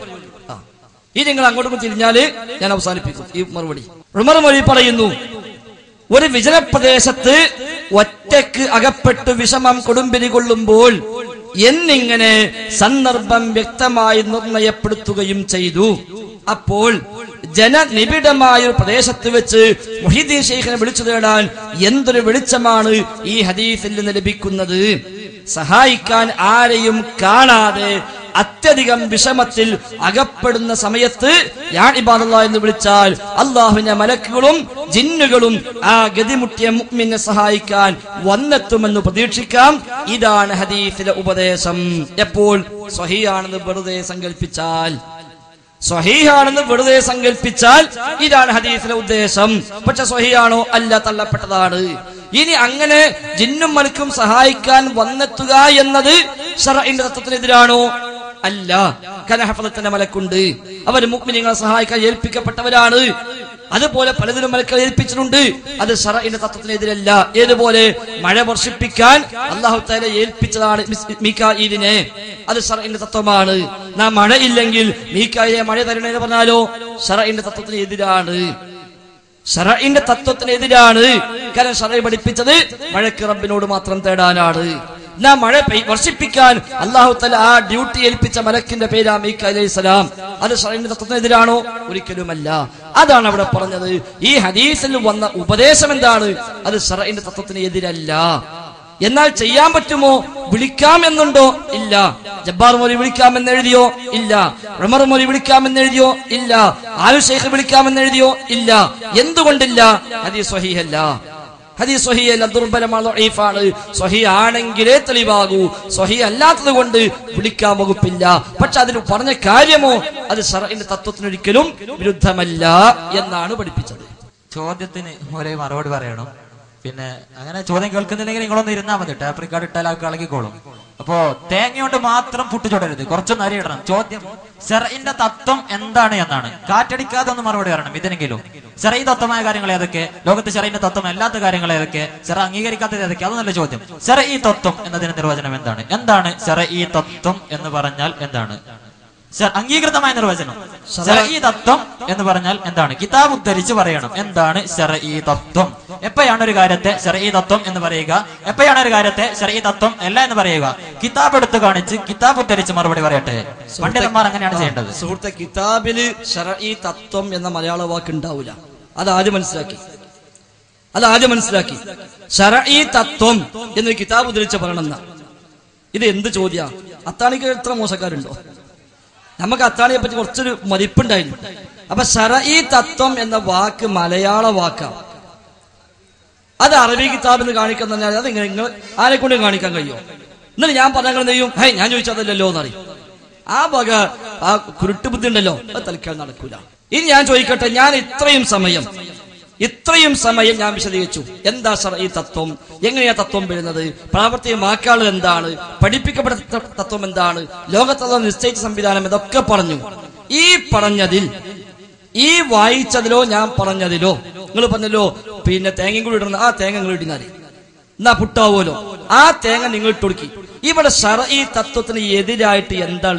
ഇനി നിങ്ങൾ അങ്ങോട്ടും തിരിഞ്ഞാല് ഞാൻ അവസാനിപ്പിക്കും ഈ മറുപടി. ഉമർ മൊഴി പറയുന്നു, ഒരു വിജനപ്രദേശത്ത് ഒറ്റക്ക് അകപ്പെട്ട് വിഷമം കൊടുമ്പിരി കൊള്ളുമ്പോൾ എന്നിങ്ങനെ സന്ദർഭം വ്യക്തമായി നിർണയപ്പെടുത്തുകയും ചെയ്തു. അപ്പോൾ ജനനിബിഡമായ ഒരു പ്രദേശത്ത് വെച്ച് മുഹീദ്ദീൻ ശൈഖിനെ വിളിച്ചു തേടാൻ എന്തൊരു വെളിച്ചമാണ് ഈ ഹദീസിൽ നിന്ന് ലഭിക്കുന്നത്. സഹായിക്കാൻ ആരെയും കാണാതെ അത്യധികം വിഷമത്തിൽ അകപ്പെടുന്ന സമയത്ത് യാ ഇബാദല്ലാഹ് എന്ന് വിളിച്ചാൽ അള്ളാഹുവിന്റെ മലക്കുകളും ജിന്നുകളും ആ ഗതിമുട്ടിയ മുഅ്മിനെ സഹായിക്കാൻ വന്നെത്തുമെന്ന് പ്രതീക്ഷിക്കാം. ഇതാണ് ഹദീസിലെ ഉപദേശം. എപ്പോൾ സ്വഹീഹാണെന്ന് വെറുതെ സങ്കല്പിച്ചാൽ, സ്വഹീഹാണെന്ന് വെറുതെ സങ്കല്പിച്ചാൽ ഇതാണ് ഹദീസിലെ ഉദ്ദേശം. പക്ഷെ സ്വഹീഹാണോ? അല്ല, തള്ളപ്പെട്ടതാണ്. ഇനി അങ്ങനെ ജിന്നും മലക്കും സഹായിക്കാൻ വന്നെത്തുക എന്നത് ശർഈന്റെ തത്വത്തിനെതിരാണോ? അല്ല. കനഹഫലത്തിന്റെ മലക്കുണ്ട്, അവർ മുഅ്മിനീങ്ങളെ സഹായിക്കാൻ ഏൽപ്പിക്കപ്പെട്ടവരാണ്. അതുപോലെ പലതിനും മലക്കളെ ഏൽപ്പിച്ചിട്ടുണ്ട്. അത് ശർഈന്റെ തത്വത്തിനെതിരല്ല. ഏതുപോലെ മഴ വർഷിപ്പിക്കാൻ അല്ലാഹു തആല ഏൽപ്പിച്ചതാണ് മീകാഈലിനെ. അത് ശർഈന്റെ തത്വമാണ്. നാം മഴയില്ലെങ്കിൽ മീകാഈലെ മഴ തരണേന്ന് പറഞ്ഞാലോ ശർഈന്റെ തത്വത്തിന് എതിരാണ്. ശർഈന്റെ തത്വത്തിനെതിരാണ്. കാരണം ശർഈ പഠിപ്പിച്ചത് മഴയ്ക്ക് റബ്ബിനോട് മാത്രം തേടാനാണ്. നാം മഴ വർഷിപ്പിക്കാൻ അല്ലാഹു തആല ആ ഡ്യൂട്ടി ഏൽപ്പിച്ച മലക്കിന്റെ പേരാ മീകാഈൽ അലൈഹിസ്സലാം. അത് ശർഈന്റെ തത്വത്തിനെതിരാണോ? ഒരിക്കലുമല്ല. അതാണ് അവിടെ പറഞ്ഞത്. ഈ ഹദീസിൽ വന്ന ഉപദേശം എന്താണ്? അത് ശർഈന്റെ തത്വത്തിന് എതിരല്ല. എന്നാൽ ചെയ്യാൻ പറ്റുമോ? വിളിക്കാമെന്നുണ്ടോ? ഇല്ല. ജബ്ബാർ മൗലവി വിളിക്കാമെന്ന് എഴുതിയോ? ഇല്ല. ഉമർ മൗലവി വിളിക്കാമെന്ന് എഴുതിയോ? ഇല്ല. ആലു ശൈഖ് വിളിക്കാമെന്ന് എഴുതിയോ? ഇല്ല. എന്തുകൊണ്ടില്ല? ഹദീസ് സ്വഹീഹല്ല. ഹദീസ് സ്വഹീഹല്ല, ദുർബലമാണ്, ദഈഫാണ്. സ്വഹീഹ് ആണെങ്കിലേ തെളിവാകൂ. സ്വഹീഹ് അല്ലാത്തത് കൊണ്ട് വിളിക്കാൻ വകുപ്പില്ല. പക്ഷെ അതിൽ പറഞ്ഞ കാര്യമോ അത് ശർഈന്റെ തത്വത്തിനൊരിക്കലും വിരുദ്ധമല്ല എന്നാണ് പഠിപ്പിച്ചത്. ചോദ്യത്തിന് ഒരേ മറുപടി പറയണം. പിന്നെ അങ്ങനെ ചോദ്യം കേൾക്കുന്നില്ലെങ്കിൽ നിങ്ങളൊന്ന് ഇരുന്നാൽ മതി. ടാപ്പ് റിക്കാർഡ് ഇട്ടാൽ ആൾക്ക് ഇളകിക്കോളും. അപ്പോ തേങ്ങ കൊണ്ട് മാത്രം പുട്ട് ചുടരുത്, കുറച്ചൊന്ന് അരി ഇടണം. ചോദ്യം ശർഈന്റെ തത്വം എന്താണ് എന്നാണ്. കാറ്റടിക്കാതെ ഒന്ന് മറുപടി പറയണം. ഇതിനെങ്കിലും ശർഈ തത്വമായ കാര്യങ്ങൾ ഏതൊക്കെ, ലോകത്ത് ശർഈന്റെ തത്വം അല്ലാത്ത കാര്യങ്ങൾ ഏതൊക്കെ, ശർഈ അംഗീകരിക്കാത്തത് ഏതൊക്കെ, അത് നല്ല ചോദ്യം. ശർഈ തത്വം എന്നതിന് നിർവചനം എന്താണ്? എന്താണ് ശർഈ തത്വം എന്ന് പറഞ്ഞാൽ എന്താണ്? അംഗീകൃതമായ നിർവചനം. ശർഈ തത്വം എന്ന് പറഞ്ഞാൽ എന്താണ്? കിതാബ് ഉദ്ധരിച്ച് പറയണം എന്താണ് ശർഈ തത്വം. എപ്പോഴാണ് ഒരു കാര്യത്തെ ശർഈ തത്വം എന്ന് പറയുക, എപ്പോഴാണ് ഒരു കാര്യത്തെ ശർഈ തത്വം അല്ല എന്ന് പറയുക? കിതാബ് എടുത്ത് കാണിച്ച് കിതാബ് ഉദ്ധരിച്ച് മറുപടി പറയട്ടെ. പണ്ഡിതന്മാർ അങ്ങനെയാണ് ചെയ്യേണ്ടത്. സുഹൃത്തെ, കിതാബില് ശർഈ തത്വം എന്ന മലയാള വാക്ക് ഉണ്ടാവില്ല. അതാദ്യം മനസ്സിലാക്കി. ശർഈ തത്വം എന്നൊരു കിതാബ് ഉദ്ധരിച്ച് പറയണമെന്ന ഇത് എന്ത് ചോദ്യ? അത്താണിക്ക് എത്ര മോശക്കാരുണ്ടോ? നമുക്ക് അത്താണിയെ പറ്റി കുറച്ചൊരു മതിപ്പുണ്ടായിരുന്നു. അപ്പൊ ശർഈ തത്വം എന്ന വാക്ക് മലയാള വാക്കാണ്. അത് അറബി കിതാബിന്ന് കാണിക്കാൻ തന്നെ അത് ഇങ്ങനെ നിങ്ങൾ ആരെ കൊണ്ടും കാണിക്കാൻ കഴിയുമോ? എന്നിട്ട് ഞാൻ പറഞ്ഞാൽ എന്ത് ചെയ്യും? ഹൈ, ഞാൻ ചോദിച്ചതല്ലോ എന്നറിയും. ആ വക ആ കുരുട്ട് ബുദ്ധി ഉണ്ടല്ലോ, അത് തൽക്കാലം നടക്കൂല. ഇനി ഞാൻ ചോദിക്കട്ടെ, ഞാൻ ഇത്രയും സമയം ഞാൻ വിശദീകരിച്ചു എന്താ ശർഈ തത്വം, എങ്ങനെയാ തത്വം വരുന്നത്, പ്രാവർത്തികമാക്കാനുള്ളത് എന്താണ്, പഠിപ്പിക്കപ്പെട്ട തത്വം എന്താണ്, ലോകത്തത്വം നിശ്ചയിച്ച സംവിധാനം, ഇതൊക്കെ പറഞ്ഞു. ഈ പറഞ്ഞതിൽ, ഈ വായിച്ചതിലോ ഞാൻ പറഞ്ഞതിലോ നിങ്ങൾ പറഞ്ഞല്ലോ പിന്നെ തേങ്ങയും കൂടി ഇടണം, ആ തേങ്ങ നിങ്ങൾ ഇടിനാല് എന്നാ പുട്ടാവുമല്ലോ, ആ തേങ്ങ നിങ്ങൾ ഇട്ടുകൊടുക്കി. ഇവിടെ ശർഈ തത്വത്തിന് എതിരായിട്ട് എന്താണ്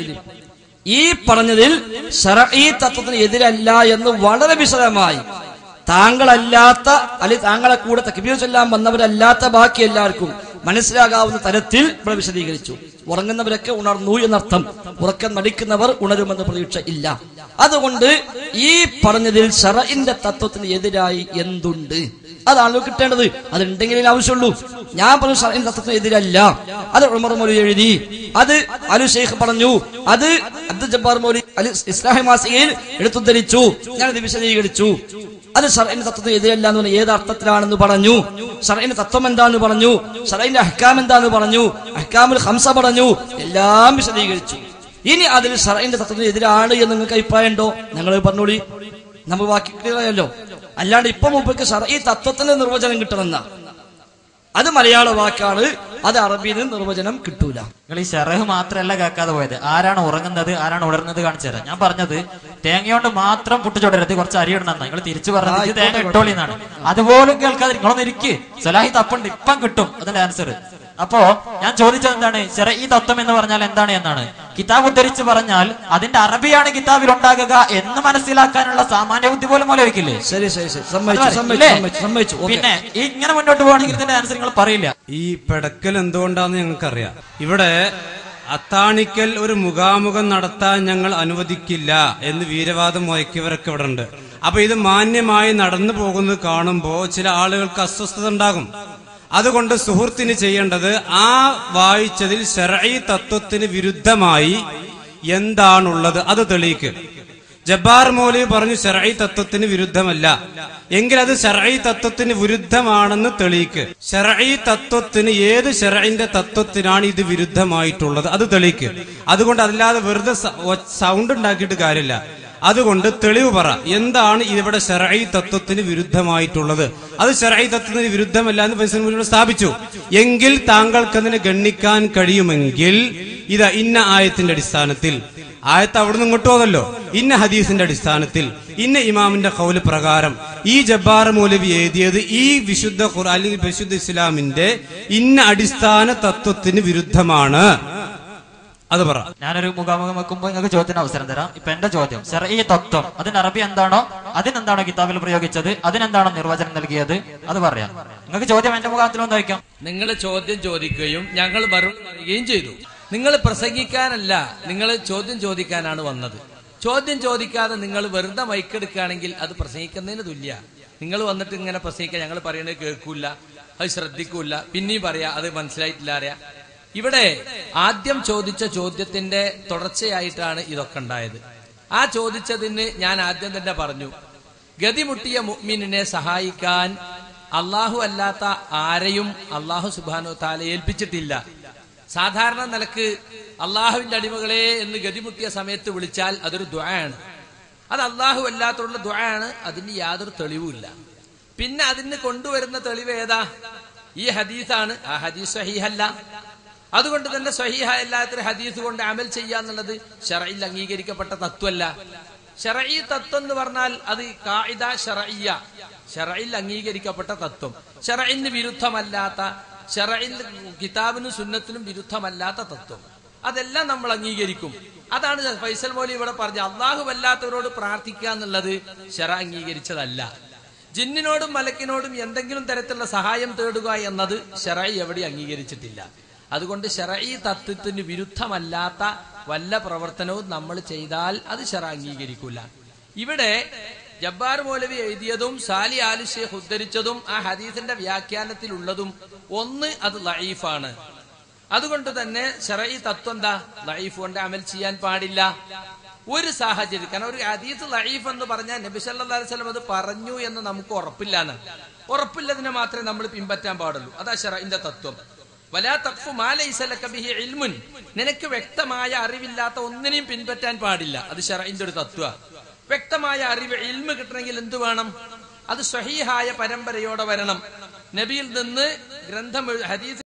ഈ പറഞ്ഞതിൽ ശർഈ തത്വത്തിന് എതിരല്ല എന്ന് വളരെ വിശദമായി താങ്കളല്ലാത്ത അല്ലെങ്കിൽ താങ്കളെ കൂടെ തക്ബീർ ചൊല്ലാൻ വന്നവരല്ലാത്ത ബാക്കി എല്ലാവർക്കും മനസ്സിലാകാവുന്ന തരത്തിൽ ഇവിടെ വിശദീകരിച്ചു. ഉറങ്ങുന്നവരൊക്കെ ഉണർന്നു എന്നർത്ഥം, ഉറക്കം നടിക്കുന്നവർ ഉണരുമെന്ന് പ്രതീക്ഷ ഇല്ല. അതുകൊണ്ട് ഈ പറഞ്ഞതിൽ ശർഈന്റെ തത്വത്തിന് എതിരായി എന്തുണ്ട് അതാണല്ലോ കിട്ടേണ്ടത്. അതുണ്ടെങ്കിലേ ആവശ്യമുള്ളൂ. ഞാൻ പറഞ്ഞു ശർഈന്റെ തത്വത്തിന് എതിരല്ല. അത് ഉമർ മൗലവി എഴുതി, അത് അലു ശൈഖ് പറഞ്ഞു, അത് അബ്ദുൽ ജബ്ബാർ മൗലവി ഇസ്ലാഹി മാസികയിൽ എടുത്തുദ്ധരിച്ചു. ഞാനത് വിശദീകരിച്ചു. അത് ശർഈന്റെ തത്വത്തിന് എതിരല്ല എന്ന് പറഞ്ഞാൽ ഏത് അർത്ഥത്തിലാണെന്ന് പറഞ്ഞു. ശർഈന്റെ തത്വം എന്താന്ന് പറഞ്ഞു, ശർഈന്റെ അഹ്കാം എന്താന്ന് പറഞ്ഞു, അഹ്കാമുൽ ഖംസ പറഞ്ഞു, എല്ലാം വിശദീകരിച്ചു. ഇനി അതിൽ ശർഈന്റെ തത്വത്തിന് എതിരാണ് എന്ന് നിങ്ങൾക്ക് അഭിപ്രായം ഉണ്ടോ? ഞങ്ങൾ പറഞ്ഞോളി, നമ്മൾ ബാക്കി ക്ലിയറായല്ലോ. അല്ലാണ്ട് ഇപ്പൊ മുമ്പ് ശർഈ തത്വത്തിന്റെ നിർവചനം കിട്ടണമെന്ന അത് മലയാള വാക്കാണ്, അത് അറബിയിൽ നിന്ന് നിർവചനം കിട്ടൂല. നിങ്ങൾ ഈ ഷെറഹ് മാത്രമല്ല കേൾക്കാതെ പോയത്. ആരാണ് ഉറങ്ങുന്നത്, ആരാണ് ഉണർന്നത് കാണിച്ചു തരാം. ഞാൻ പറഞ്ഞത് തേങ്ങയോണ്ട് മാത്രം പുട്ടുചുടരുത്, കുറച്ച് അരി ഇടണം. നിങ്ങൾ തിരിച്ചു പറഞ്ഞത് തേങ്ങ ഇട്ടോളി എന്നാണ്. അതുപോലും കേൾക്കാതെ നിങ്ങളൊന്ന് ഇരിക്ക്. സലാഹി തപ്പുണ്ട്, ഇപ്പം കിട്ടും അതിന്റെ ആൻസർ. അപ്പോ ഞാൻ ചോദിച്ചത് എന്താണ്? ശർഈ തത്വം എന്ന് പറഞ്ഞാൽ എന്താണ് എന്നാണ്. കിതാബ് ഉദ്ധരിച്ച് പറഞ്ഞാൽ അതിന്റെ അറബിയാണ് കിതാബിൽ ഉണ്ടാകുക എന്ന് മനസ്സിലാക്കാനുള്ള സാമാന്യ ബുദ്ധി പോലും മൂലവയ്ക്കില്ലേ? ശരി ശരി ശരി, സമ്മതിച്ചു. പിന്നെ ഇങ്ങനെ മുന്നോട്ട് പോകണമെങ്കിൽ ഇതിന്റെ ആൻസർ നിങ്ങൾ പറയില്ല. ഈ പെടക്കൽ എന്തുകൊണ്ടാന്ന് ഞങ്ങൾക്കറിയാം. ഇവിടെ അത്താണിക്കൽ ഒരു മുഖാമുഖം നടത്താൻ ഞങ്ങൾ അനുവദിക്കില്ല എന്ന് വീരവാദം മുഴക്കിയവരൊക്കെ ഇവിടെ ഉണ്ട്. അപ്പൊ ഇത് മാന്യമായി നടന്നു പോകുന്നത് കാണുമ്പോ ചില ആളുകൾക്ക് അസ്വസ്ഥത ഉണ്ടാകും. അതുകൊണ്ട് സുഹൃത്തിന് ചെയ്യേണ്ടത് ആ വായിച്ചതിൽ ശർഈ തത്വത്തിന് വിരുദ്ധമായി എന്താണുള്ളത് അത് തെളിയിക്ക്. ജബ്ബാർ മൗലവി പറഞ്ഞു ശർഈ തത്വത്തിന് വിരുദ്ധമല്ല എങ്കിൽ അത് ശർഈ തത്വത്തിന് വിരുദ്ധമാണെന്ന് തെളിയിക്ക്. ശർഈ തത്വത്തിന് ഏത് ശർഈന്റെ തത്വത്തിനാണ് ഇത് വിരുദ്ധമായിട്ടുള്ളത് അത് തെളിയിക്ക്. അതുകൊണ്ട് അതല്ലാതെ വെറുതെ സൗണ്ട് ഉണ്ടാക്കിയിട്ട് കാര്യമില്ല. അതുകൊണ്ട് തെളിവ് പറ, എന്താണ് ഇവിടെ ശർഈ തത്വത്തിന് വിരുദ്ധമായിട്ടുള്ളത്? അത് ശർഈ തത്വത്തിന് വിരുദ്ധമല്ല എന്ന് ഫൈസൽ മൗലവി സ്ഥാപിച്ചു. എങ്കിൽ താങ്കൾക്കതിനെ ഗണ്ണിക്കാൻ കഴിയുമെങ്കിൽ ഇതാ ഇന്ന ആയത്തിന്റെ അടിസ്ഥാനത്തിൽ, ആയത്ത് അവിടുന്ന് ഇങ്ങോട്ട് പോകല്ലോ, ഇന്ന ഹദീസിന്റെ അടിസ്ഥാനത്തിൽ, ഇന്ന ഇമാമിന്റെ ഖൗല് പ്രകാരം ഈ ജബ്ബാർ മൗലവി എഴുതിയത് ഈ വിശുദ്ധ ഖുർആൻ അല്ലെങ്കിൽ പരിശുദ്ധ ഇസ്ലാമിന്റെ ഇന്ന അടിസ്ഥാന തത്വത്തിന് വിരുദ്ധമാണ്, അത് പറ. ഞാനൊരു മുഖാമുഖം വെക്കുമ്പോൾ നിങ്ങൾക്ക് ചോദ്യത്തിന് അവസരം തരാം. ഇപ്പൊ എന്റെ ചോദ്യം, ശർഈ തത്വം അതിന് അറബി എന്താണോ അതിനെന്താണോ കിതാബിൽ പ്രയോഗിച്ചത്, അതിനെന്താണോ നിർവചനം നൽകിയത്, അത് പറയാം. നിങ്ങൾക്ക് ചോദ്യം എന്റെ മുഖാത്തിലൊന്നും വയ്ക്കാം. നിങ്ങൾ ചോദ്യം ചോദിക്കുകയും ഞങ്ങൾ മറുപടി പറയുകയും ചെയ്തു. നിങ്ങൾ പ്രസംഗിക്കാനല്ല, നിങ്ങൾ ചോദ്യം ചോദിക്കാനാണ് വന്നത്. ചോദ്യം ചോദിക്കാതെ നിങ്ങൾ വെറുതെ മൈക്കെടുക്കുകയാണെങ്കിൽ അത് പ്രസംഗിക്കുന്നതിന് തുല്യ. നിങ്ങൾ വന്നിട്ട് ഇങ്ങനെ പ്രസംഗിക്കാൻ ഞങ്ങൾ പറയണത് കേൾക്കൂല, അത് ശ്രദ്ധിക്കൂല, പിന്നെയും പറയാ അത് മനസ്സിലായിട്ടില്ല അറിയാം. ഇവിടെ ആദ്യം ചോദിച്ച ചോദ്യത്തിന്റെ തുടർച്ചയായിട്ടാണ് ഇതൊക്കെ ഉണ്ടായത്. ആ ചോദിച്ചതിന് ഞാൻ ആദ്യം തന്നെ പറഞ്ഞു, ഗതിമുട്ടിയ മുഅ്മിനിനെ സഹായിക്കാൻ അള്ളാഹു അല്ലാത്ത ആരെയും അള്ളാഹു സുബ്ഹാനഹു തആല ഏൽപ്പിച്ചിട്ടില്ല. സാധാരണ നിലക്ക് അള്ളാഹുവിന്റെ അടിമകളെ എന്ന് ഗതിമുട്ടിയ സമയത്ത് വിളിച്ചാൽ അതൊരു ദുആയാണ്. അത് അള്ളാഹു അല്ലാത്തുള്ള ദുആയാണ്, അതിന് യാതൊരു തെളിവുമില്ല. പിന്നെ അതിന് കൊണ്ടുവരുന്ന തെളിവ് ഏതാ? ഈ ഹദീസാണ്. ആ ഹദീസ് സ്വഹീഹല്ല. അതുകൊണ്ട് തന്നെ സ്വഹീഹല്ലാത്ത ഹദീസ് കൊണ്ട് അമൽ ചെയ്യാന്നുള്ളത് ശർഈൽ അംഗീകരിക്കപ്പെട്ട തത്വമല്ല. ശർഈ തത്വം എന്ന് പറഞ്ഞാൽ അത് ഖാഇദ ശർഈയ, ശർഈൽ അംഗീകരിക്കപ്പെട്ട തത്വം, ശർഈന് വിരുദ്ധമല്ലാത്ത, ശർഈൽ കിതാബിനും സുന്നത്തിനും വിരുദ്ധമല്ലാത്ത തത്വം, അതെല്ലാം നമ്മൾ അംഗീകരിക്കും. അതാണ് ഫൈസൽ മൗലവി ഇവിടെ പറഞ്ഞ അള്ളാഹു അല്ലാത്തവരോട് പ്രാർത്ഥിക്കുക എന്നുള്ളത് ശർഅ അംഗീകരിച്ചതല്ല. ജിന്നിനോടും മലക്കിനോടും എന്തെങ്കിലും തരത്തിലുള്ള സഹായം തേടുക എന്നത് ശർഅ എവിടെ അംഗീകരിച്ചിട്ടില്ല. അതുകൊണ്ട് ശർഈ തത്വത്തിന് വിരുദ്ധമല്ലാത്ത വല്ല പ്രവർത്തനവും നമ്മൾ ചെയ്താൽ അത് ശർഅ അംഗീകരിക്കൂല. ഇവിടെ ജബ്ബാർ മൗലവി എഴുതിയതും സാലി ആലി ഷേഖ് ഉദ്ധരിച്ചതും ആ ഹദീസിന്റെ വ്യാഖ്യാനത്തിലുള്ളതും ഒന്ന് അത് ലഈഫാണ്. അതുകൊണ്ട് തന്നെ ശർഈ തത്വം എന്താ? ലഈഫ് കൊണ്ട് അമൽ ചെയ്യാൻ പാടില്ല. ഒരു സാഹചര്യം, കാരണം ഒരു ഹദീസ് ലഈഫ് എന്ന് പറഞ്ഞാൽ നബി സല്ലല്ലാഹു അലൈഹി വസല്ലം അത് പറഞ്ഞു എന്ന് നമുക്ക് ഉറപ്പില്ലാന്ന്. ഉറപ്പില്ലതിനെ മാത്രമേ നമ്മൾ പിൻപറ്റാൻ പാടുള്ളൂ. അതാ ശർഈന്റെ തത്വം. വലാ തഖ്ഫു മാ ലൈസ ലക ബിഹി ഇൽമുൻ, നിനക്ക് വ്യക്തമായ അറിവില്ലാത്ത ഒന്നിനെയും പിൻപറ്റാൻ പാടില്ല. അത് ശർഈന്റെ ഒരു തത്വ. വ്യക്തമായ അറിവ് ഇൽമ് കിട്ടണമെങ്കിൽ എന്ത് വേണം? അത് സ്വഹീഹായ പരമ്പരയോടെ വരണം. നബിയിൽ നിന്ന് ഗ്രന്ഥം ഹദീസ്